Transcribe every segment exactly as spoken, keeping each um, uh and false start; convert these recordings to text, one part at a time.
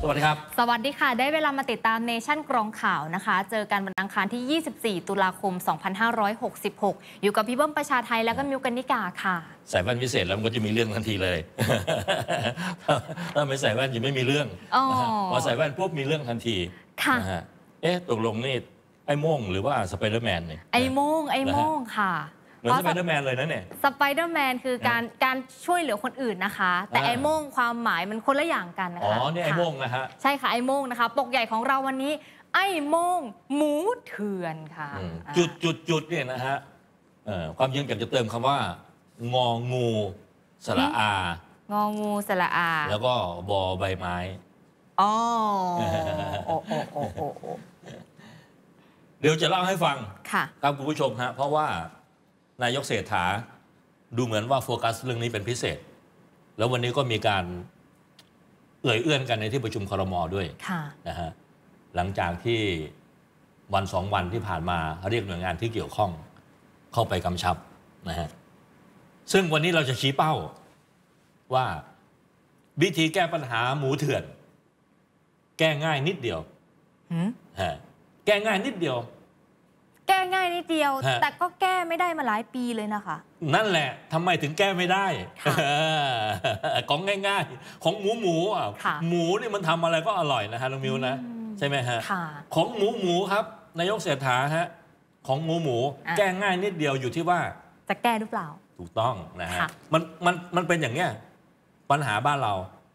สวัสดีครับสวัสดีค่ะได้เวลามาติดตามเนชั่นกรองข่าวนะคะเจอกันวันอังคารที่ ยี่สิบสี่ ตุลาคม สองพันห้าร้อยหกสิบหก อยู่กับพี่เบิ้มประชาไทยแล้วก็มิวกันนิกาค่ะใส่แว่นพิเศษแล้วมันก็จะมีเรื่องทันทีเลยถ้าไม่ใส่แว่นจะไม่มีเรื่องพอใส่แว่นปุ๊บมีเรื่องทันทีค่ะเอ๊ะตกลงนี่ไอ้โม่งหรือว่าสไปเดอร์แมนเนี่ยไอ้โม่งไอ้โม่งค่ะเหมือนสไปเดอร์แมนเลยนะเนี่ยสไปเดอร์แมนคือการการช่วยเหลือคนอื่นนะคะแต่ไอ้โม่งความหมายมันคนละอย่างกันนะคะอ๋อเนี่ยไอ้โม่งนะฮะใช่ค่ะไอ้โม่งนะคะปกใหญ่ของเราวันนี้ไอ้โม่งหมูเถื่อนค่ะจุดจุดจุดเนี่ยนะฮะความจริงอยากจะเติมคำว่างองูสระอางองูสระอาแล้วก็บอใบไม้อ๋อโอ้โอ้โอ้โอ้โอ้เดี๋ยวจะเล่าให้ฟังค่ะครับคุณผู้ชมฮะเพราะว่านายกเศรษฐาดูเหมือนว่าโฟกัสเรื่องนี้เป็นพิเศษแล้ววันนี้ก็มีการเอ่ยเอื้อนกันในที่ประชุมครม.ด้วยนะฮะหลังจากที่วันสองวันที่ผ่านมาเรียกหน่วยงานที่เกี่ยวข้องเข้าไปกำชับนะฮะซึ่งวันนี้เราจะชี้เป้าว่าวิธีแก้ปัญหาหมูเถื่อนแก้ง่ายนิดเดียวแก้ง่ายนิดเดียวแก้ง่ายนิดเดียวแต่ก็แก้ไม่ได้มาหลายปีเลยนะคะนั่นแหละทำไมถึงแก้ไม่ได้ของง่ายๆของหมูหมูอ่ะหมูนี่มันทำอะไรก็อร่อยนะฮะน้องมิวนะใช่ไหมฮะของหมูหมูครับนายกเศรษฐาฮะของหมูหมูแก้ง่ายนิดเดียวอยู่ที่ว่าจะแก้หรือเปล่าถูกต้องนะฮะมันมันมันเป็นอย่างเนี้ยปัญหาบ้านเรา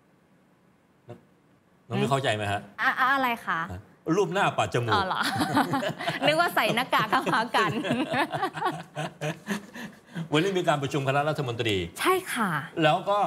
น้องมิวเข้าใจไหมฮะอะไรคะรูปหน้าปัดจมูกอ๋อเหรอนึกว่าใส่หน้ากากเข้าหากันวันนี้มีการประชุมคณะรัฐมนตรีใช่ค่ะแล้วก็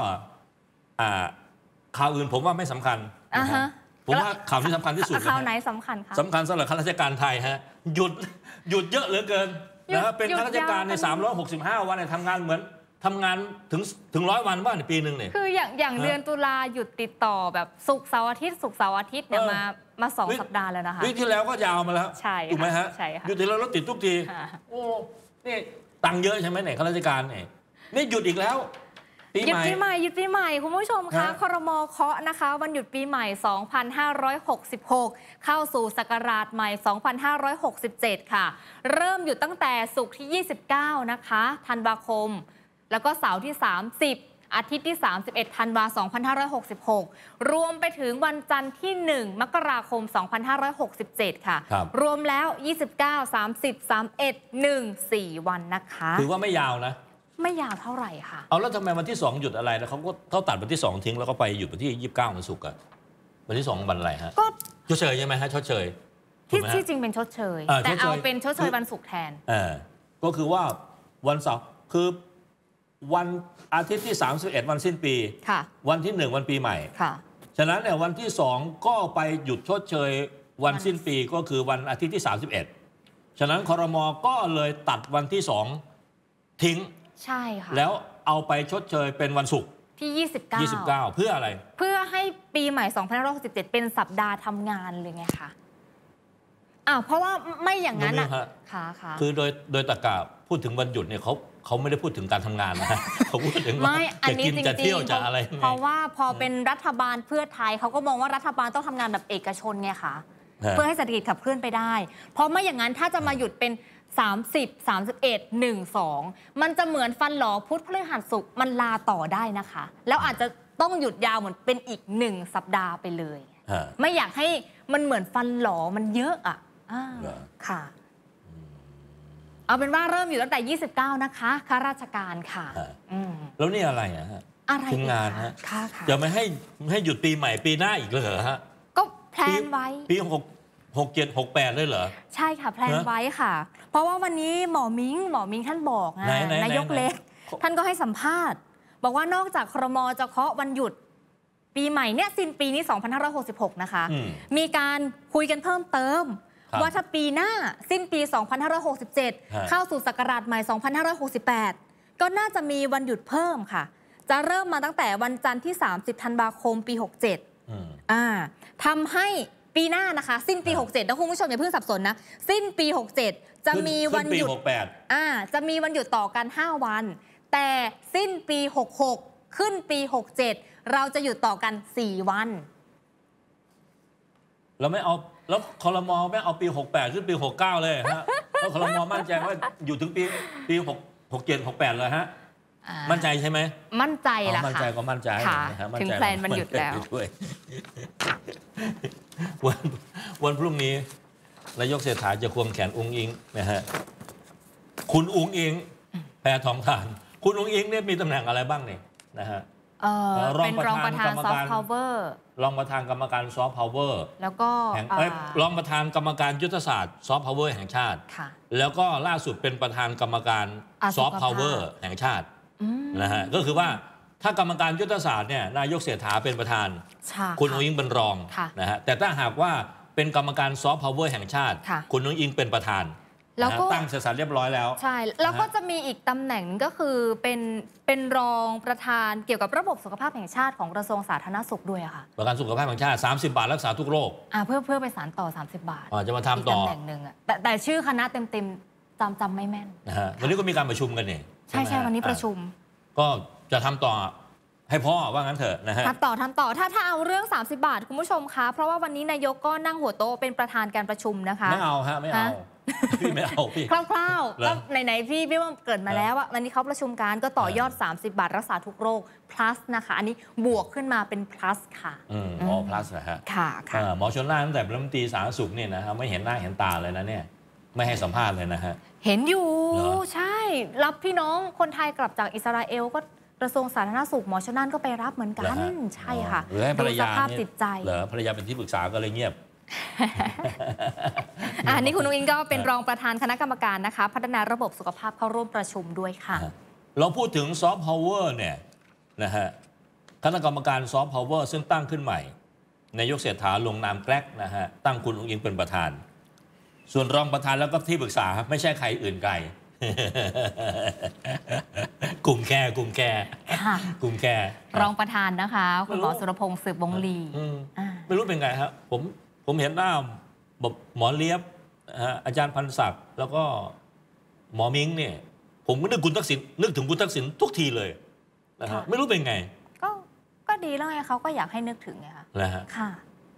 ข่าวอื่นผมว่าไม่สำคัญผมว่าข่าวที่สำคัญที่สุดข่าวไหนสำคัญคะสำคัญสำหรับข้าราชการไทยฮะหยุดหยุดเยอะเหลือเกินนะเป็นข้าราชการในสามร้อยหกสิบห้าวันเนี่ยทำงานเหมือนทำงานถึงถึงร้อยวันบ้างในปีหนึ่งเนี่ยคืออย่างอย่างเดือนตุลาหยุดติดต่อแบบศุกร์เสาร์อาทิตย์ศุกร์เสาร์อาทิตย์เนี่ยมามาสองสัปดาห์แล้วนะคะวิกที่แล้วก็ยาวมาแล้วใช่ถูกไหมฮะใช่ค่ะหยุดทีแล้วรถติดทุกทีโอ้นี่ตังค์เยอะใช่ไหมเนี่ยข้าราชการเนี่ยนี่หยุดอีกแล้วหยุดปีใหม่หยุดปีใหม่คุณผู้ชมคะครม.เคาะนะคะวันหยุดปีใหม่สองพันห้าร้อยหกสิบหกเข้าสู่ศักราชใหม่สองพันห้าร้อยหกสิบเจ็ดค่ะเริ่มหยุดตั้งแต่ศุกร์ที่ยี่สิบเก้านะคะธันวาคมแล้วก็เสาร์ที่สามสิบอาทิตย์ที่สามสิบเอ็ดธันวาคมสองพันห้าร้อยหกสิบหกรวมไปถึงวันจันทร์ที่หนึ่งมกราคมสองพันห้าร้อยหกสิบเจ็ดค่ะรวมแล้วยี่สิบเก้า สามสิบ สามสิบเอ็ด หนึ่ง สี่วันนะคะถือว่าไม่ยาวนะไม่ยาวเท่าไหร่ค่ะเอาแล้วทำไมวันที่สองหยุดอะไรแล้วเขาก็เขาตัดวันที่สองทิ้งแล้วก็ไปหยุดวันที่ยี่สิบเก้าวันศุกร์อะวันที่สองวันอะไรฮะก็ชดเชยใช่ไหมฮะชดเชยที่ที่จริงเป็นชดเชยแต่เอาเป็นชดเชยวันศุกร์แทนเออก็คือว่าวันเสาร์คือวันอาทิตย์ที่สามสิบเอ็ดวันสิ้นปีวันที่หนึ่งวันปีใหม่ฉะนั้นเนี่ยวันที่สองก็ไปหยุดชดเชยวันสิ้นปีก็คือวันอาทิตย์ที่สามสิบเอ็ดฉะนั้นครม.ก็เลยตัดวันที่สองทิ้งใช่ค่ะแล้วเอาไปชดเชยเป็นวันศุกร์ที่ยี่สิบเก้ายี่สิบเก้าเพื่ออะไรเพื่อให้ปีใหม่สองพันห้าร้อยหกสิบเจ็ดเป็นสัปดาห์ทำงานเลยไงคะอ้าวเพราะว่าไม่อย่างนั้นอ่ะค่ะค่ะคือโดยโดยตรรกะพูดถึงวันหยุดเนี่ยเขาเขาไม่ได้พูดถึงการทำงานนะเขาพูดถึงว่าจะกินจะเที่ยวจะอะไรเพราะว่าพอเป็นรัฐบาลเพื่อไทยเขาก็มองว่ารัฐบาลต้องทำงานแบบเอกชนไงคะเพื่อให้เศรษฐกิจขับเคลื่อนไปได้เพราะไม่อย่างนั้นถ้าจะมาหยุดเป็นสามสิบ สามสิบเอ็ด หนึ่ง สองมันจะเหมือนฟันหลอพุธพฤหัสศุกร์มันลาต่อได้นะคะแล้วอาจจะต้องหยุดยาวเหมือนเป็นอีกหนึ่งสัปดาห์ไปเลยไม่อยากให้มันเหมือนฟันหลอมันเยอะอ่ะค่ะเอาเป็นว่าเริ่มอยู่ตั้งแต่ยี่สิบเก้านะคะข้าราชการค่ะแล้วนี่อะไรอะฮะอะไรถึงงานฮะค่ะจะไม่ให้ให้หยุดปีใหม่ปีหน้าอีกเลยเหรอฮะก็แพลนไว้ปีหกหกเจ็ดหกแปดเลยเหรอใช่ค่ะแพลนไว้ค่ะเพราะว่าวันนี้หมอมิงหมอมิงท่านบอกนะนายกเล็กท่านก็ให้สัมภาษณ์บอกว่านอกจากครม.จะเคาะวันหยุดปีใหม่เนี่ยสิ้นปีนี้สองพันห้าร้อยหกสิบหกนะคะมีการคุยกันเพิ่มเติมว่าถ้าปีหน้าสิ้นปีสองพันห้าร้อยหกสิบเจ็ดเข้าสู่ศักราชใหม่สองพันห้าร้อยหกสิบแปดก็น่าจะมีวันหยุดเพิ่มค่ะจะเริ่มมาตั้งแต่วันจันทร์ที่สามสิบธันวาคมปีหกเจ็ดอ่าทำให้ปีหน้านะคะสิ้นปีหกเจ็ดนะคุณผู้ชมอย่าเพิ่งสับสนนะสิ้นปีหกเจ็ดจะมีวันหยุดอ่าจะมีวันหยุดต่อกันห้าวันแต่สิ้นปีหกหกขึ้นปีหกเจ็ดเราจะหยุดต่อกันสี่วันเราไม่เอาแล้วครม.ไม่เอาปีหกแปดขึ้นปีหกเก้าเลยฮะแล้วครม.มั่นใจว่าอยู่ถึงปีปีหกหกเจ็ดหกแปดเลยฮะมั่นใจใช่ไหมมั่นใจแหละค่ะมั่นใจก็มั่นใจถึงแพลนมันหยุดแล้ววันวันพรุ่งนี้นายกเศรษฐาจะควงแขนอุ้งอิงนะฮะคุณอุ้งอิงแพทองทานคุณอุ้งอิงเนี่ยมีตำแหน่งอะไรบ้างเนี่ยนะฮะเป็นรองประธานซอฟต์พาวเวอร์รองประธานกรรมการซอฟต์พาวเวอร์แล้วก็รองประธานกรรมการยุทธศาสตร์ซอฟต์พาวเวอร์แห่งชาติแล้วก็ล่าสุดเป็นประธานกรรมการซอฟต์พาวเวอร์แห่งชาตินะฮะก็คือว่าถ้ากรรมการยุทธศาสตร์เนี่ยนายกเศรษฐาเป็นประธานคุณอุ้งอิงเป็นรองนะฮะแต่ถ้าหากว่าเป็นกรรมการซอฟต์พาวเวอร์แห่งชาติคุณอุ้งอิงเป็นประธานแล้วก็ตั้งเสร็จสรรเรียบร้อยแล้วใช่แล้วก็จะมีอีกตำแหน่งก็คือเป็นเป็นรองประธานเกี่ยวกับระบบสุขภาพแห่งชาติของกระทรวงสาธารณสุขด้วยค่ะประกันสุขภาพแห่งชาติสามสิบบาทรักษาทุกโรคอ่าเพื่อเพื่อไปสานต่อสามสิบบาทอ่าจะมาทำต่อตำแหน่งหนึ่งอ่ะแต่แต่ชื่อคณะเต็มเต็มจำจำไม่แม่นนะฮะวันนี้ก็มีการประชุมกันนี่ใช่ใช่วันนี้ประชุมก็จะทำต่อให้พ่อว่างั้นเถอะนะฮะทำต่อทำต่อถ้าถ้าเอาเรื่องสามสิบบาทคุณผู้ชมคะเพราะว่าวันนี้นายกก็นั่งหัวโต๊ะเป็นประธานการประชุมนะคะไม่เอาฮะไม่เอาพี่ไม่เอาพี่คร่าวๆก็ไหนๆพี่พี่ว่าเกิดมาแล้วว่าวันนี้เขาประชุมการก็ต่อยอดสามสิบบาทรักษาทุกโรค plus นะคะอันนี้บวกขึ้นมาเป็น plus ค่ะอืมอ๋อ plus นะฮะค่ะค่ะหมอชลน่านตั้งแต่รัฐมนตรีสาธารณสุขเนี่ยนะฮะไม่เห็นหน้าเห็นตาเลยนะเนี่ยไม่ให้สัมภาษณ์เลยนะฮะเห็นอยู่ใช่รับพี่น้องคนไทยกลับจากอิสราเอลก็กระทรวงสาธารณสุขหมอชลน่านก็ไปรับเหมือนกันใช่ค่ะหรือให้ภรรยาสภาพจิตใจเหรอภรรยาเป็นที่ปรึกษาก็เลยเงียบอันนี้คุณนุ้งอิงก็เป็นรองประธานคณะกรรมการนะคะพัฒนาระบบสุขภาพเข้าร่วมประชุมด้วยค่ะเราพูดถึงซอฟต์พาวเวอร์เนี่ยนะฮะคณะกรรมการซอฟต์พาวเวอร์ซึ่งตั้งขึ้นใหม่นายกเศรษฐาลงนามแกลกนะฮะตั้งคุณนุ้งอิงเป็นประธานส่วนรองประธานแล้วก็ที่ปรึกษาไม่ใช่ใครอื่นไกลกลุ่มแค่กลุ่มแค่กลุ่มแค่รองประธานนะคะคุณหมอสุรพงษ์สืบวงลีไม่รู้เป็นไงครับผมผมเห็นหน้าหมอเลียบอาจารย์พันศักดิ์แล้วก็หมอมิ้งเนี่ยผมก็นึกคุณทักษิณนึกถึงคุณทักษิณทุกทีเลยนะฮะไม่รู้เป็นไงก็ก็ดีแล้วไงเขาก็อยากให้นึกถึงไงคะนะฮะค่ะ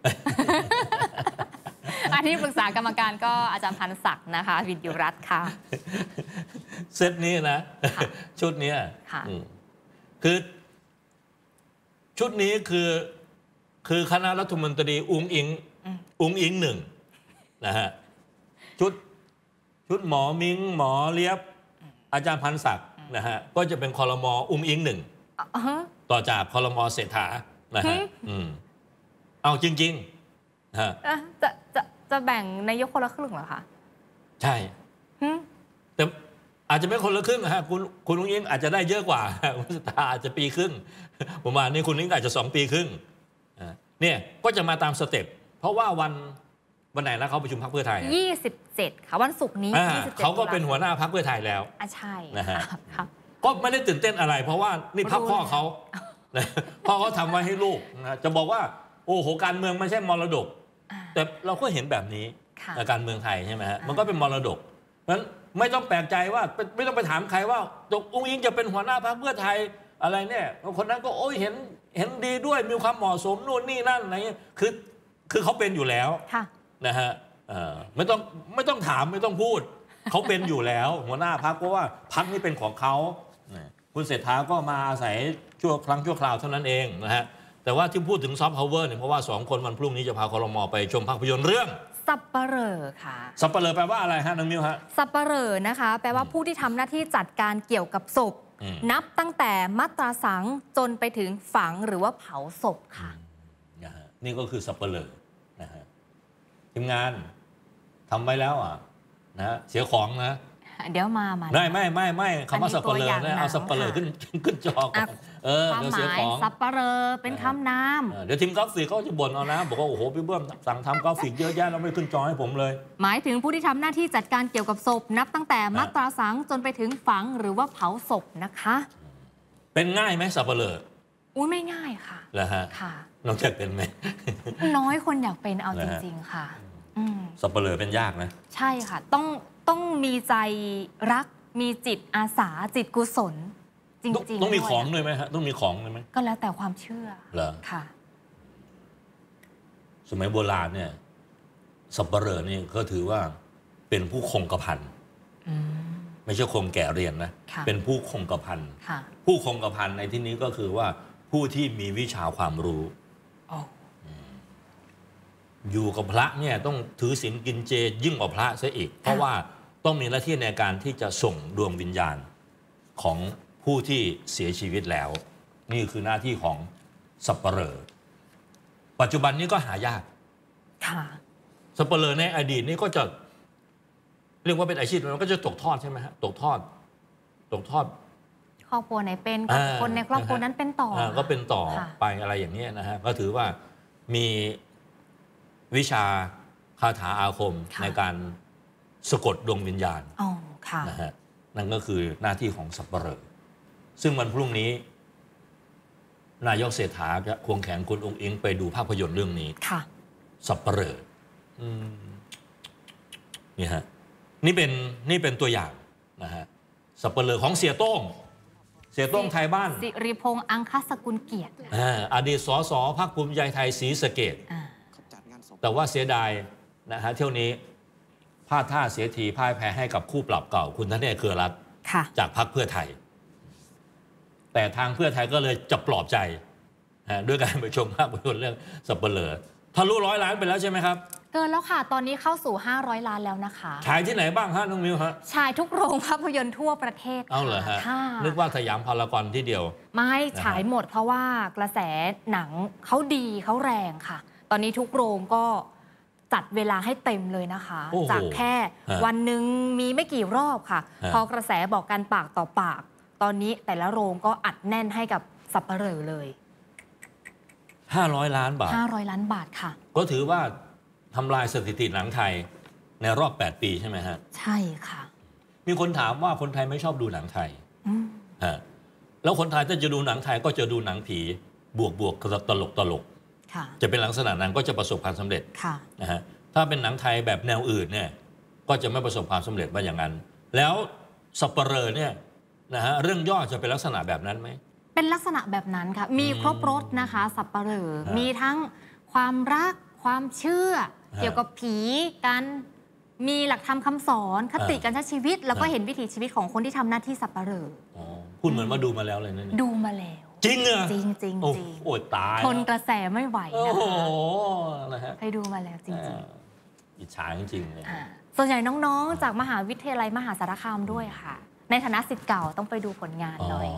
อันที่ปรึกษากรรมการก็อาจารย์พันศักดิ์นะคะวิทยุรัตน์ค่ะเซตนี้นะชุดนี้คือชุดนี้คือคือคณะรัฐมนตรีอุ้งอิงอุ้งอิงหนึ่งนะฮะชุดชุดหมอมิงหมอเลียบอาจารย์พันศักดิ์นะฮะก็จะเป็นครม.อุ้งอิงหนึ่งต่อจากครม.เศรษฐานะฮะเอาจริงๆฮะจะจะจะแบ่งนายกคนละครึ่งเหรอคะใช่แต่อาจจะไม่คนละครึ่งนะฮะคุณคุณอุ้งอิงอาจจะได้เยอะกว่าคุณเศรษฐาอาจจะปีครึ่งประมาณนี้คุณอุ้งอิงอาจจะสองปีครึ่งเนี่ยก็จะมาตามสเต็ปเพราะว่าวันวันไหนแล้วเขาประชุมพรรคเพื่อไทยยี่สิบเจ็ดค่ะวันศุกร์นี้เขาก็เป็นหัวหน้าพรรคเพื่อไทยแล้วอ่ะใช่นะฮะก็ไม่ได้ตื่นเต้นอะไร เพราะว่านี่พรรคพ่อเขาพ่อเขาทำไว้ให้ลูกนะจะบอกว่าโอ้โหการเมืองไม่ใช่มรดกแต่เราก็เห็นแบบนี้การเมืองไทยใช่ไหมฮะมันก็เป็นมรดกเพราะฉะนั้นไม่ต้องแปลกใจว่าไม่ต้องไปถามใครว่าตกอุ้งอิงจะเป็นหัวหน้าพรรคเพื่อไทยอะไรเนี่ยคนนั้นก็โอ้ยเห็นเห็นดีด้วยมีความเหมาะสมนู่นนี่นั่นอะไรเงี้ยคือคือเขาเป็นอยู่แล้วนะฮะไม่ต้องไม่ต้องถามไม่ต้องพูดเขาเป็นอยู่แล้วหัวหน้าพรรคเพราะว่าพรรคนี้เป็นของเขาคุณเศรษฐาก็มาอาศัยชั่วครั้งชั่วคราวเท่านั้นเองนะฮะแต่ว่าที่พูดถึงซอฟต์พาวเวอร์เนี่ยเพราะว่าสองคนวันพรุ่งนี้จะพาครม.ไปชมภาพยนตร์เรื่องสัปเหร่อค่ะสัปเหร่อแปลว่าอะไรฮะน้องมิวฮะสัปเหร่อนะคะแปลว่าผู้ที่ทำหน้าที่จัดการเกี่ยวกับศพนับตั้งแต่มัตราสังจนไปถึงฝังหรือว่าเผาศพค่ะนี่ก็คือสัปเหร่อนะฮะทีมงานทำไว้แล้วอ่ะนะเสียของนะเดี๋ยวมามาไม่ไม่ไม่ไม่คำว่าสัปเหร่อนะเอาสัปเหร่อขึ้นขึ้นจอก่อนเออเดี๋ยวเสียของสัปเหร่อเป็นคำนามเดี๋ยวทีมกราฟิกเขาจะบ่นเอานะบอกว่าโอ้โหพี่เบิ้มสั่งทำกราฟิกเยอะแยะแล้วไม่ขึ้นจอให้ผมเลยหมายถึงผู้ที่ทำหน้าที่จัดการเกี่ยวกับศพนับตั้งแต่มัตราสังจนไปถึงฝังหรือว่าเผาศพนะคะเป็นง่ายไหมสัปเหร่ออุ้ยไม่ง่ายค่ะเหรอฮะค่ะน้องอยากเป็นไหมน้อยคนอยากเป็นเอาจริงๆค่ะสัปเหร่อเป็นยากนะใช่ค่ะต้องต้องมีใจรักมีจิตอาสาจิตกุศลจริงๆต้องมีของด้วยไหมฮะต้องมีของด้วยไหมก็แล้วแต่ความเชื่อเหรอค่ะสมัยโบราณเนี่ยสับปะเหร่อนี่ก็ถือว่าเป็นผู้คงกระพันไม่ใช่คงแก่เรียนนะเป็นผู้คงกระพันผู้คงกระพันในที่นี้ก็คือว่าผู้ที่มีวิชาความรู้อยู่กับพระเนี่ยต้องถือศีลกินเจยิ่งกว่าพระซะอีกเพราะว่าต้องมีหน้าที่ในการที่จะส่งดวงวิญญาณของผู้ที่เสียชีวิตแล้วนี่คือหน้าที่ของสับปะเหร่อปัจจุบันนี้ก็หายากสับปะเหร่อในอดีตนี่ก็จะเรียกว่าเป็นอาชีพมันก็จะตกทอดใช่ไหมฮะตกทอดตกทอดครอบครัวไหนเป็นกับคนในครอบครัวนั้นเป็นต่อก็เป็นต่อไปอะไรอย่างนี้นะฮะก็ถือว่ามีวิชาคาถาอาคมในการสะกดดวงวิญญาณนะฮะนั่นก็คือหน้าที่ของสับปะเหร่อซึ่งวันพรุ่งนี้นายกเศรษฐาจะควงแขนคุณองค์อิงไปดูภาพยนตร์เรื่องนี้สับปะเหร่อนี่ฮะนี่เป็นนี่เป็นตัวอย่างนะฮะสับปะเหร่อของเสียโต้งเสียโต้งไทยบ้านสิริพงษ์อังคสกุลเกียรติอดีตสสพรรคภูมิใจไทยศรีสะเกษแต่ว่าเสียดายนะฮะเที่ยวนี้พลาดท่าเสียทีพ่ายแพ้ให้กับคู่ปรับเก่าคุณธเนศ เครือรัตน์จากพรรคเพื่อไทยแต่ทางเพื่อไทยก็เลยจะปลอบใจด้วยการไปชมภาพยนตร์เรื่องสับปะเหร่อทะลุร้อยล้านไปแล้วใช่ไหมครับเกินแล้วค่ะตอนนี้เข้าสู่ห้าร้อยล้านแล้วนะคะฉายที่ไหนบ้างฮะน้องมิวฮะฉายทุกโรงภาพยนตร์ทั่วประเทศเอาเหรอฮะนึกว่าสยามพารากอนที่เดียวไม่ฉายหมดเพราะว่ากระแสหนังเขาดีเขาแรงค่ะตอนนี้ทุกโรงก็จัดเวลาให้เต็มเลยนะคะจากแค่วันหนึ่งมีไม่กี่รอบค่ะพอกระแสบอกกันปากต่อปากตอนนี้แต่ละโรงก็อัดแน่นให้กับสับปะเหร่อเลยห้าร้อยล้านบาทห้าร้อยล้านบาทค่ะก็ถือว่าทำลายสถิติหนังไทยในรอบแปดปีใช่ไหมฮะใช่ค่ะมีคนถามว่าคนไทยไม่ชอบดูหนังไทยฮะแล้วคนไทยถ้าจะดูหนังไทยก็จะดูหนังผีบวกบวกตลกตลกจะเป็นลักษณะนั้นก็จะประสบความสำเร็จนะฮะถ้าเป็นหนังไทยแบบแนวอื่นเนี่ยก็จะไม่ประสบความสำเร็จว่าอย่างนั้นแล้วสัปเหร่อเนี่ยนะฮะเรื่องย่อจะเป็นลักษณะแบบนั้นไหมเป็นลักษณะแบบนั้นค่ะมีครบรสนะคะสัปเหร่อมีทั้งความรักความเชื่อเกี่ยวกับผีการมีหลักธรรมคำสอนคติการใช้ชีวิตแล้วก็เห็นวิถีชีวิตของคนที่ทำหน้าที่สัปเหร่อพูดเหมือนว่าดูมาแล้วเลยนะดูมาแล้วจริงเหรอจริงจริงจริงโอ้ตายทนกระแสไม่ไหวนะคะไปดูมาแล้วจริงจริงอิจฉาจริงๆเลยส่วนใหญ่น้องๆจากมหาวิทยาลัยมหาสารคามด้วยค่ะในฐานะศิษย์เก่าต้องไปดูผลงานหน่อย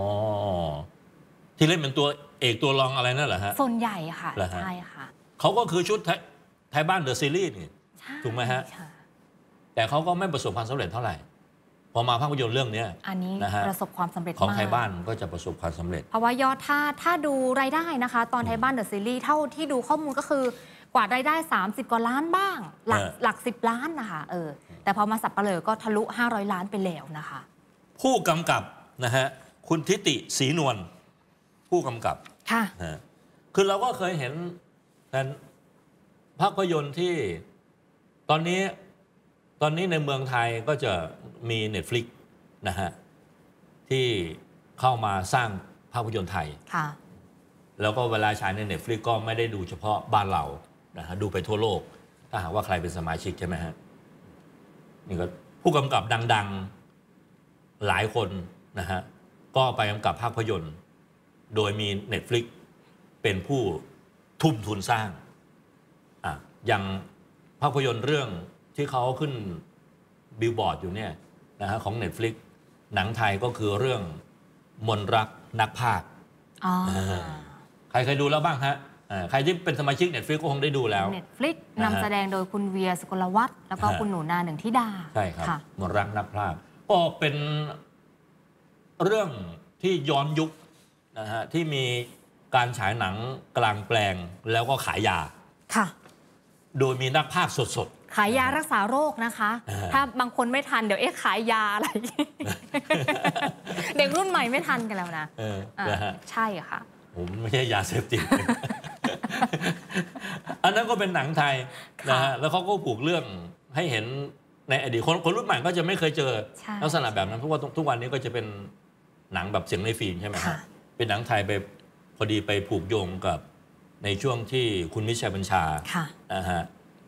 ที่เล่นเป็นตัวเอกตัวรองอะไรนั่นเหรอฮะส่วนใหญ่ค่ะใช่ค่ะเขาก็คือชุดไทยบ้านเดอะซีรีส์นี่ถูกไหมฮะแต่เขาก็ไม่ประสบความสำเร็จเท่าไหร่พอมาภาพยนตร์เรื่องนี้อันนี้ประสบความสำเร็จของไทยบ้านก็จะประสบความสำเร็จเพราะว่ายอดถ้าถ้าดูรายได้นะคะตอนไทยบ้านเดอะซีรีส์เท่าที่ดูข้อมูลก็คือกว่ารายได้สามสิบกว่าล้านบ้างหลักหลักสิบล้านนะคะเออแต่พอมาสับปะเหร่อก็ทะลุห้าร้อยล้านไปแล้วนะคะผู้กำกับนะฮะคุณทิติศรีนวลผู้กำกับค่ะคือเราก็เคยเห็นนั้นภาพยนตร์ที่ตอนนี้ตอนนี้ในเมืองไทยก็จะมี Netflix นะฮะที่เข้ามาสร้างภาพยนตร์ไทยค่ะแล้วก็เวลาฉายใน Netflix ก็ไม่ได้ดูเฉพาะบ้านเรานะฮะดูไปทั่วโลกถ้าหากว่าใครเป็นสมาชิกใช่ไหมฮะนี่ก็ผู้กำกับดังๆหลายคนนะฮะก็ไปกำกับภาพยนตร์โดยมี Netflix เป็นผู้ทุ่มทุนสร้างอ่ะอย่างภาพยนตร์เรื่องที่เขาขึ้นบิลบอร์ดอยู่เนี่ยนะฮะของ Netflix หนังไทยก็คือเรื่องมนรักนักพากย์ใครเคยดูแล้วบ้างฮะใครที่เป็นสมาชิก Netflix ก็คงได้ดูแล้ว Netflix นำแสดงโดยคุณเวีย สุกลวัฒน์แล้วก็คุณหนูนาหนึ่งธิดาใช่ครับมนรักนักพากย์ก็เป็นเรื่องที่ย้อนยุคนะฮะที่มีการฉายหนังกลางแปลงแล้วก็ขายยาค่ะโดยมีนักพากย์สดๆขายยารักษาโรคนะคะถ้าบางคนไม่ทันเดี๋ยวเอ๊ะขายยาอะไร เด็กรุ่นใหม่ไม่ทันกันแล้วนะใช่ค่ะผมไม่ใช่ยาเสพติด อันนั้นก็เป็นหนังไทยนะฮะแล้วเขาก็ผูกเรื่องให้เห็นในอดีตคนคนรุ่นใหม่ก็จะไม่เคยเจอลักษณะแบบนั้นเพราะว่าทุกวันนี้ก็จะเป็นหนังแบบเสียงในฟิล์มใช่ไหมครับเป็นหนังไทยไปพอดีไปผูกโยงกับในช่วงที่คุณมิชัยบัญชานะฮะ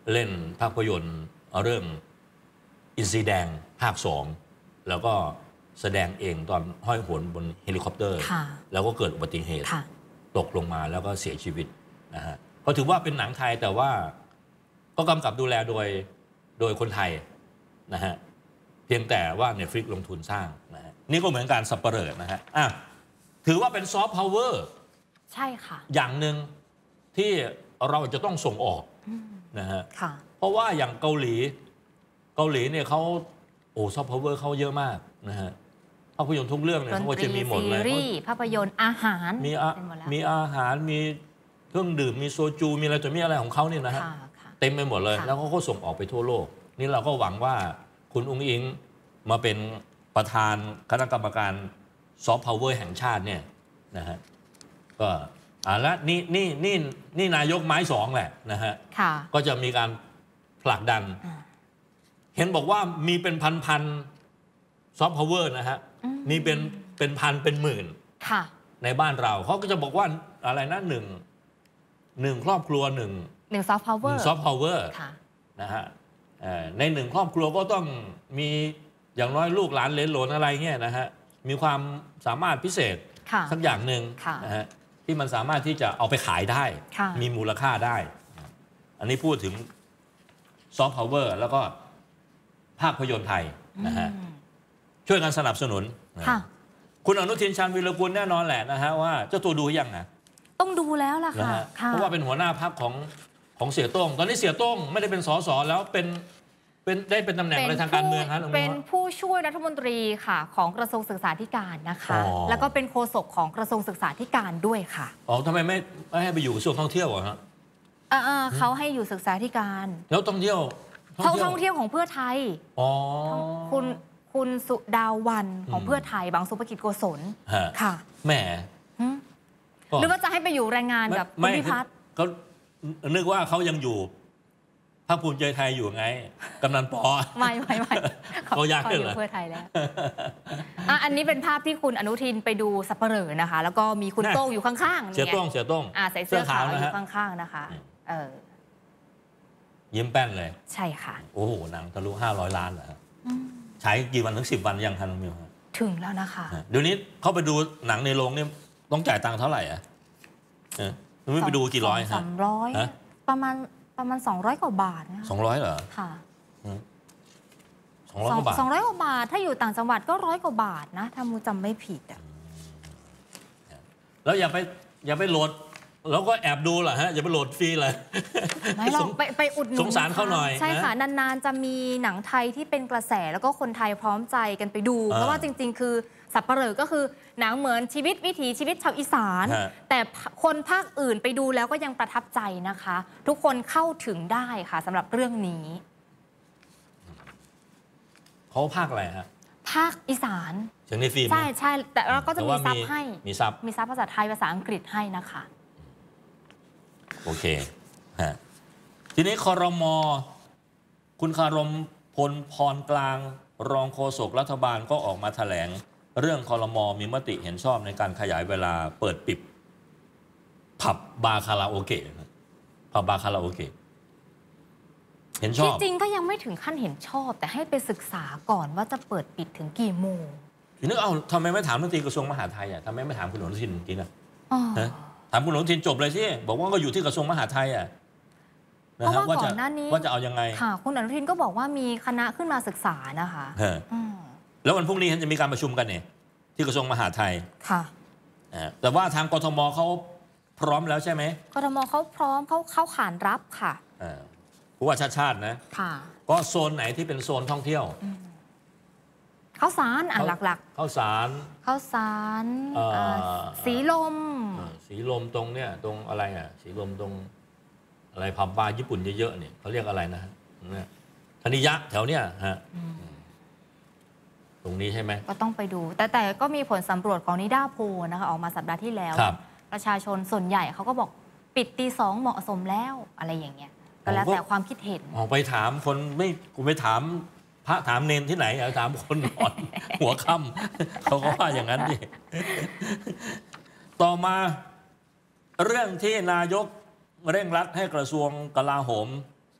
เล่นภาพยนตร์เรื่องอินทรีแดงภาคสองแล้วก็แสดงเองตอนห้อยโหนบนเฮลิคอปเตอร์แล้วก็เกิดอุบัติเหตุตกลงมาแล้วก็เสียชีวิตนะฮะก็ถือว่าเป็นหนังไทยแต่ว่าก็กำกับดูแลโดยโดยคนไทยนะฮะเพียงแต่ว่า Netflix ลงทุนสร้างนะฮะนี่ก็เหมือนการสับเปลือนะฮะอ่ะถือว่าเป็นซอฟต์พาวเวอร์ใช่ค่ะอย่างหนึ่งที่เราจะต้องส่งออกนะฮะเพราะว่าอย่างเกาหลีเกาหลีเนี่ยเขาโอ้ซอฟต์พาวเวอร์เขาเยอะมากนะฮะภาพยนตร์ทุกเรื่องเนี่ยเขาจะมีหมดเลยซีรีส์ภาพยนตร์อาหารมีมีอาหารมีเครื่องดื่มมีโซจูมีอะไรตัวมีอะไรของเขาเนี่ยนะฮะเต็มไปหมดเลยแล้วเขาก็ส่งออกไปทั่วโลกนี่เราก็หวังว่าคุณอุ้งอิงมาเป็นประธานคณะกรรมการซอฟต์พาวเวอร์แห่งชาติเนี่ยนะฮะก็อ่าและนี่นี่นี่นี่นายกไม้สองแหละนะฮะก็จะมีการผลักดันเห็นบอกว่ามีเป็นพันพันซอฟต์พาวเวอร์นะฮะมีเป็นเป็นพันเป็นหมื่นในบ้านเราเขาก็จะบอกว่าอะไรนะหนึ่งหนึ่งครอบครัวหนึ่งหนึ่งซอฟต์พาวเวอร์ซอฟต์พาวเวอร์นะฮะในหนึ่งครอบครัวก็ต้องมีอย่างน้อยลูกหลานเลนหลนอะไรเงี้ยนะฮะมีความสามารถพิเศษสักอย่างหนึ่งนะฮะที่มันสามารถที่จะเอาไปขายได้มีมูลค่าได้อันนี้พูดถึงซอฟต์พาวเวอร์แล้วก็ภาพยนตร์ไทยนะฮะช่วยกันสนับสนุนคุณอนุทินชาญวีรกุลแน่นอนแหละนะฮะว่าเจ้าตัวดูยังนะต้องดูแล้วล่ะค่ะเพราะว่าเป็นหัวหน้าพรรคของของเสียโต้งตอนนี้เสียโต้งไม่ได้เป็นสสแล้วเป็นเป็นได้เป็นตำแหน่งอะไรทางการเมืองครับเป็นผู้ช่วยรัฐมนตรีค่ะของกระทรวงศึกษาธิการนะคะแล้วก็เป็นโฆษกของกระทรวงศึกษาธิการด้วยค่ะอ๋อทำไมไม่ไม่ให้ไปอยู่กระทรวงท่องเที่ยวอะฮะเขาให้อยู่ศึกษาธิการแล้วท่องเที่ยวท่องท่องเที่ยวของเพื่อไทยอ๋อคุณคุณสุดาวันของเพื่อไทยบางสุภกิจโกศลค่ะแหมหรือว่าจะให้ไปอยู่แรงงานแบบคุณพิพัฒน์เขานึกว่าเขายังอยู่ภาคภูมิใจไทยอยู่ไงกำนันปอไม่ไม่ไม่เขาอยากอยู่เพื่อไทยแล้วอันนี้เป็นภาพที่คุณอนุทินไปดูสัปเหร่อนะคะแล้วก็มีคุณโต้งอยู่ข้างๆเสียโต้งเสียโต้งใส่เสื้อขาวอยู่ข้างๆนะคะเออยิ้มแป้นเลยใช่ค่ะโอ้โหหนังทะลุห้าร้อยล้านเหรอใช้กี่วันถึงสิบวันยังทันมิวถึงแล้วนะคะเดี๋ยวนี้เขาไปดูหนังในโรงนี่ต้องจ่ายตังค์เท่าไหร่อ่ะเออไม่ไปดูกี่ร้อยสามร้อยประมาณประมาณสองร้อยกว่าบาทนะสองร้อยเหรอค่ะสองร้อยกว่าบาทสองร้อยกว่าบาทถ้าอยู่ต่างจังหวัดก็ร้อยกว่าบาทนะถ้ามูจำไม่ผิดอ่ะแล้วอย่าไปอย่าไปโหลดแล้วก็แอบดูเหรอฮะอย่าไปโหลดฟรีเลยไม่ลองไปไปอุดหนุนสงสารเขาหน่อยใช่ค่ะนานๆจะมีหนังไทยที่เป็นกระแสแล้วก็คนไทยพร้อมใจกันไปดูเพราะว่าจริงๆคือสัปเหร่อก็คือหนังเหมือนชีวิตวิถีชีวิตชาวอีสานแต่คนภาคอื่นไปดูแล้วก็ยังประทับใจนะคะทุกคนเข้าถึงได้ค่ะสำหรับเรื่องนี้เขาภาคอะไรฮะภาคอีสานเสียงในฟิล์มใช่ใช่แต่เราก็จะมีซับให้มีซับมีซับภาษาไทยภาษาอังกฤษให้นะคะโอเคฮะทีนี้ครม.คุณคารมพลพรกลางรองโฆษกรัฐบาลก็ออกมาแถลงเรื่องครม.มีมติเห็นชอบในการขยายเวลาเปิดปิดผับบาร์คาราโอเกะผับบาร์คาราโอเกะเห็นชอบที่จริงก็ยังไม่ถึงขั้นเห็นชอบแต่ให้ไปศึกษาก่อนว่าจะเปิดปิดถึงกี่โมงทีนี้เอาทำไมไม่ถามรัฐมนตรีกระทรวงมหาดไทยอ่ะทำไมไม่ถามคุณอนุทินจริงอ่ะถามคุณอนุทินจบเลยสิบอกว่าก็อยู่ที่กระทรวงมหาดไทยอ่ะเพราะว่าก่อนหน้านี้ว่าจะเอายังไงค่ะคุณอนุทินก็บอกว่ามีคณะขึ้นมาศึกษานะคะแล้ววันพรุ่งนี้จะมีการประชุมกันเนี่ยที่กระทรวงมหาดไทยค่ะแต่ว่าทางกทมเขาพร้อมแล้วใช่ไหมกทมเขาพร้อมเขาเข้าขานรับค่ะผู้ว่าชาติชาตินะค่ะก็โซนไหนที่เป็นโซนท่องเที่ยวข้าวสารอ่ะหลักๆข้าวสารข้าวสารสีลมสีลมตรงเนี้ยตรงอะไรอ่ะสีลมตรงอะไรผับบาร์ญี่ปุ่นเยอะๆเนี่ยเขาเรียกอะไรนะเนี่ยธนิยะแถวเนี้ยฮะตรงนี้ใช่ไหมก็ต้องไปดูแต่แต่ก็มีผลสำรวจของนิด้าโพลนะคะออกมาสัปดาห์ที่แล้วประชาชนส่วนใหญ่เขาก็บอกปิดตีสองเหมาะสมแล้วอะไรอย่างเงี้ยก็แล้วแต่ความคิดเห็นออกไปถามคนไม่กูไปถามพระถามเนนที่ไหนเอาถามคนนอนหัวค่ำเขาก็ว่าอย่างนั้นดิต่อมาเรื่องที่นายกเร่งรัดให้กระทรวงกลาโหม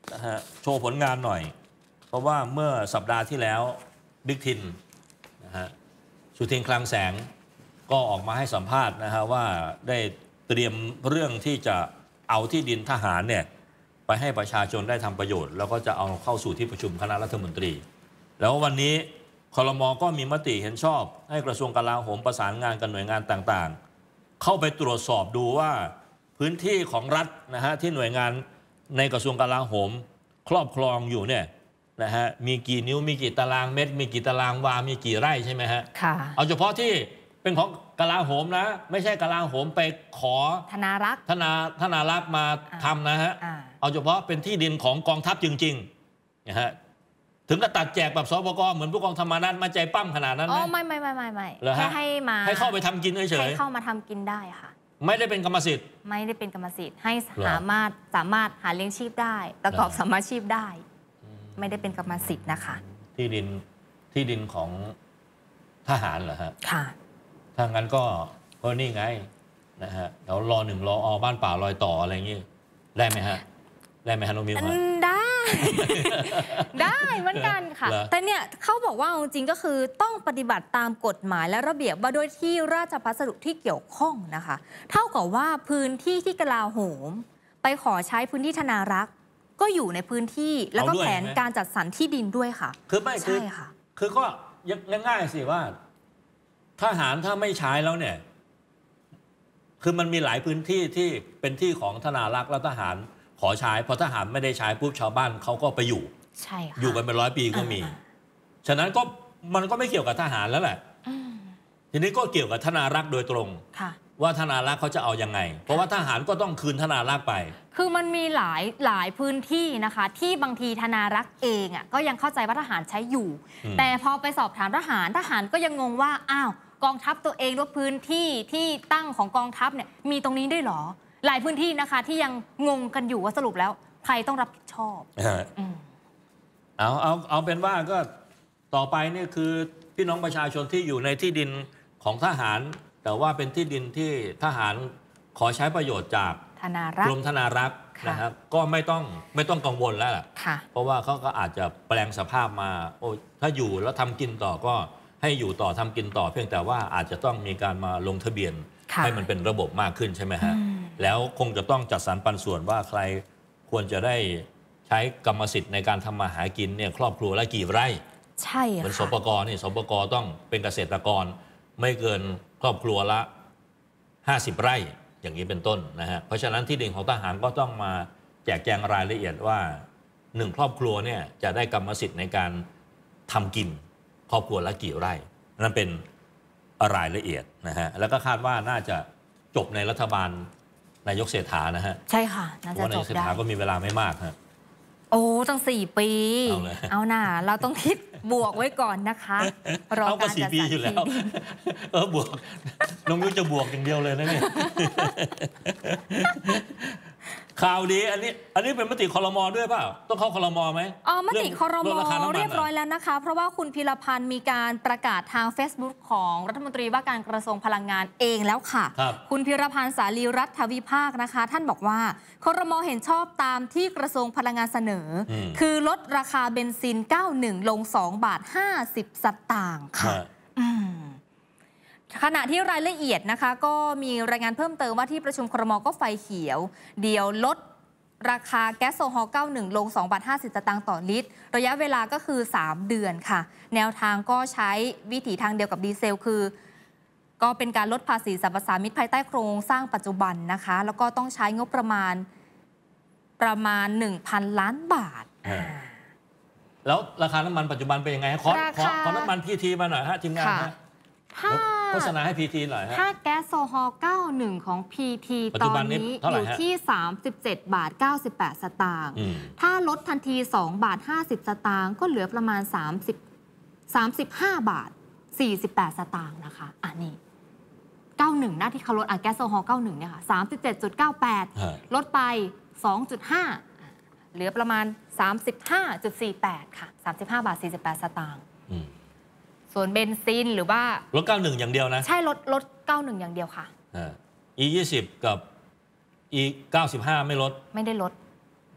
นะฮะโชว์ผลงานหน่อย เพราะว่าเมื่อสัปดาห์ที่แล้วบิ๊กทินนะฮะสุทินคลังแสงก็ออกมาให้สัมภาษณ์นะฮะว่าได้เตรียมเรื่องที่จะเอาที่ดินทหารเนี่ยไปให้ประชาชนได้ทำประโยชน์แล้วก็จะเอาเข้าสู่ที่ประชุมคณะรัฐมนตรีแล้ววันนี้ครม.ก็มีมติเห็นชอบให้กระทรวงกลาโหมประสานงานกับหน่วยงานต่างๆเข้าไปตรวจสอบดูว่าพื้นที่ของรัฐนะฮะที่หน่วยงานในกระทรวงกลาโหมครอบครองอยู่เนี่ยนะฮะมีกี่นิ้วมีกี่ตารางเมตรมีกี่ตารางวามีกี่ไร่ใช่ไหมฮะค่ะเอาเฉพาะที่เป็นของกลาโหมนะไม่ใช่กลาโหมไปขอธนารักษ์ธนาธนารักษ์มาทำนะฮะเอาเฉพาะเป็นที่ดินของกองทัพจริงๆนะฮะถึงกับตัดแจกแบบสปก.เหมือนผู้กองธรรมนัสมาใจปั้มขนาดนั้นไหมอ๋อไม่ไม่ไม่ไม่ไม่แค่ให้มาให้เข้าไปทำกินเฉยให้เข้ามาทำกินได้ค่ะไม่ได้เป็นกรรมสิทธิ์ไม่ได้เป็นกรรมสิทธิ์ให้สามารถสามารถหาเลี้ยงชีพได้ประกอบสมาชีพได้ไม่ได้เป็นกรรมสิทธิ์นะคะที่ดินที่ดินของทหารเหรอฮะค่ะถ้างั้นก็ก็นี่ไงนะฮะแล้วรอหนึ่งรออบ้านป่าลอยต่ออะไรอย่างงี้ได้ไหมฮะได้ไหมฮะน้องมิวได้ได้เหมือนกันค่ะแต่เนี่ยเขาบอกว่าจริงๆก็คือต้องปฏิบัติตามกฎหมายและระเบียบว่าโดยที่ราชพัสดุที่เกี่ยวข้องนะคะเท่ากับว่าพื้นที่ที่กลาโหมไปขอใช้พื้นที่ธนารักษ์ก็อยู่ในพื้นที่แล้วก็แผนการจัดสรรที่ดินด้วยค่ะคือไม่ใช่ค่ะคือก็ยังง่ายสิว่าทหารถ้าไม่ใช้แล้วเนี่ยคือมันมีหลายพื้นที่ที่เป็นที่ของธนารักษ์แล้วทหารขอใช้พอทหารไม่ได้ใช้ปุ๊บชาวบ้านเขาก็ไปอยู่ใช่ค่ะอยู่กันเป็นร้อยปีก็มีฉะนั้นก็มันก็ไม่เกี่ยวกับทหารแล้วแหละทีนี้ก็เกี่ยวกับธนารักษ์โดยตรงว่าธนารักษ์เขาจะเอายังไงเพราะว่าทหารก็ต้องคืนธนารักษ์ไปคือมันมีหลายหลายพื้นที่นะคะที่บางทีธนารักษ์เองอ่ะก็ยังเข้าใจว่าทหารใช้อยู่แต่พอไปสอบถามทหารทหารก็ยังงงว่าอ้าวกองทัพตัวเองว่าพื้นที่ที่ตั้งของกองทัพเนี่ยมีตรงนี้ด้วยหรอหลายพื้นที่นะคะที่ยังงงกันอยู่ว่าสรุปแล้วใครต้องรับผิดชอบเอาเอาเอาเป็นว่าก็ต่อไปนี่คือพี่น้องประชาชนที่อยู่ในที่ดินของทหารแต่ว่าเป็นที่ดินที่ทหารขอใช้ประโยชน์จากกรมธนารักษ์นะครับก็ไม่ต้องไม่ต้องกังวลแล้วล่ะเพราะว่าเขาก็อาจจะแปลงสภาพมาโอ้ถ้าอยู่แล้วทำกินต่อก็ให้อยู่ต่อทำกินต่อเพียงแต่ว่าอาจจะต้องมีการมาลงทะเบียนให้มันเป็นระบบมากขึ้นใช่ไหมฮะแล้วคงจะต้องจัดสรรปันส่วนว่าใครควรจะได้ใช้กรรมสิทธิ์ในการทำมาหากินเนี่ยครอบครัวละกี่ไร่ใช่ค่ะเหมือนสปก.นี่สปก.ต้องเป็นเกษตรกรไม่เกินครอบครัวละห้าสิบไร่อย่างนี้เป็นต้นนะฮะเพราะฉะนั้นที่ดินของทหารก็ต้องมาแจกแจงรายละเอียดว่าหนึ่งครอบครัวเนี่ยจะได้กรรมสิทธิ์ในการทำกินครอบครัวละกี่ไร่นั่นเป็นรายละเอียดนะฮะแล้วก็คาดว่าน่าจะจบในรัฐบาลนายกเศรษฐานะฮะใช่ค่ะน่าจะจบได้เพราะนายกเศรษฐาก็มีเวลาไม่มากฮะโอ้ตั้งสี่ปีเอาหน่าเราต้องคิดบวกไว้ก่อนนะคะรอการจัดสรรที่ดินเออบวกน้องยุ้ยจะบวกอย่างเดียวเลยนะเนี่ยข่าวดีอันนี้อันนี้เป็นมติครม.ด้วยเปล่าต้องเข้าครม.ไหมอ๋อมติครม.เรียบร้อยแล้วนะคะเพราะว่าคุณพีรพันธ์มีการประกาศทาง Facebook ของรัฐมนตรีว่าการกระทรวงพลังงานเองแล้วค่ะคุณพีรพันธ์สาลีรัฐวิภาคนะคะท่านบอกว่าครม.เห็นชอบตามที่กระทรวงพลังงานเสนอคือลดราคาเบนซินเก้าสิบเอ็ดลงสองบาทห้าสิบสตางค์ค่ะขณะที่รายละเอียดนะคะก็มีรายงานเพิ่มเติมว่าที่ประชุมครม.ก็ไฟเขียวเดียวลดราคาแก๊สโซฮอล์เก้าสิบเอ็ดลงสองบาทห้าสิบสตางค์ต่อลิตรระยะเวลาก็คือสามเดือนค่ะแนวทางก็ใช้วิถีทางเดียวกับดีเซลคือก็เป็นการลดภาษีสรรพสามิตภายใต้โครงสร้างปัจจุบันนะคะแล้วก็ต้องใช้งบประมาณประมาณ หนึ่งพัน ล้านบาทแล้วราคาน้ำมันปัจจุบันเป็นยังไงขอขอน้ำมันพีทีมาหน่อยฮะทีมงานฮะโฆษณาให้ พี ที หน่อยฮะถ้าแก๊สโซฮอล์เก้าสิบเอ็ดของ พี ที ตอนนี้อยู่ที่สามสิบเจ็ดบาทเก้าสิบแปดสตางค์ถ้าลดทันทีสองบาทห้าสิบสตางค์ก็เหลือประมาณสามสิบ สามสิบห้าบาทสี่สิบแปดสตางค์นะคะอันนี้เก้าสิบเอ็ดนะที่เขาลดอ่ะแก๊สโซฮอล์เก้าสิบเอ็ดเนี่ยค่ะ สามสิบเจ็ดจุดเก้าแปด ลดไป สองจุดห้า เหลือประมาณ สามสิบห้าจุดสี่แปด ค่ะสามสิบห้าบาทสี่สิบแปดสตางค์ส่วนเบนซินหรือว่ารถเก้าสิบเอ็ดอย่างเดียวนะใช่รถรถเก้าสิบเอ็ดอย่างเดียวค่ะอ่า อี ยี่สิบ กับ อี เก้าสิบห้าไม่ลดไม่ได้ลดค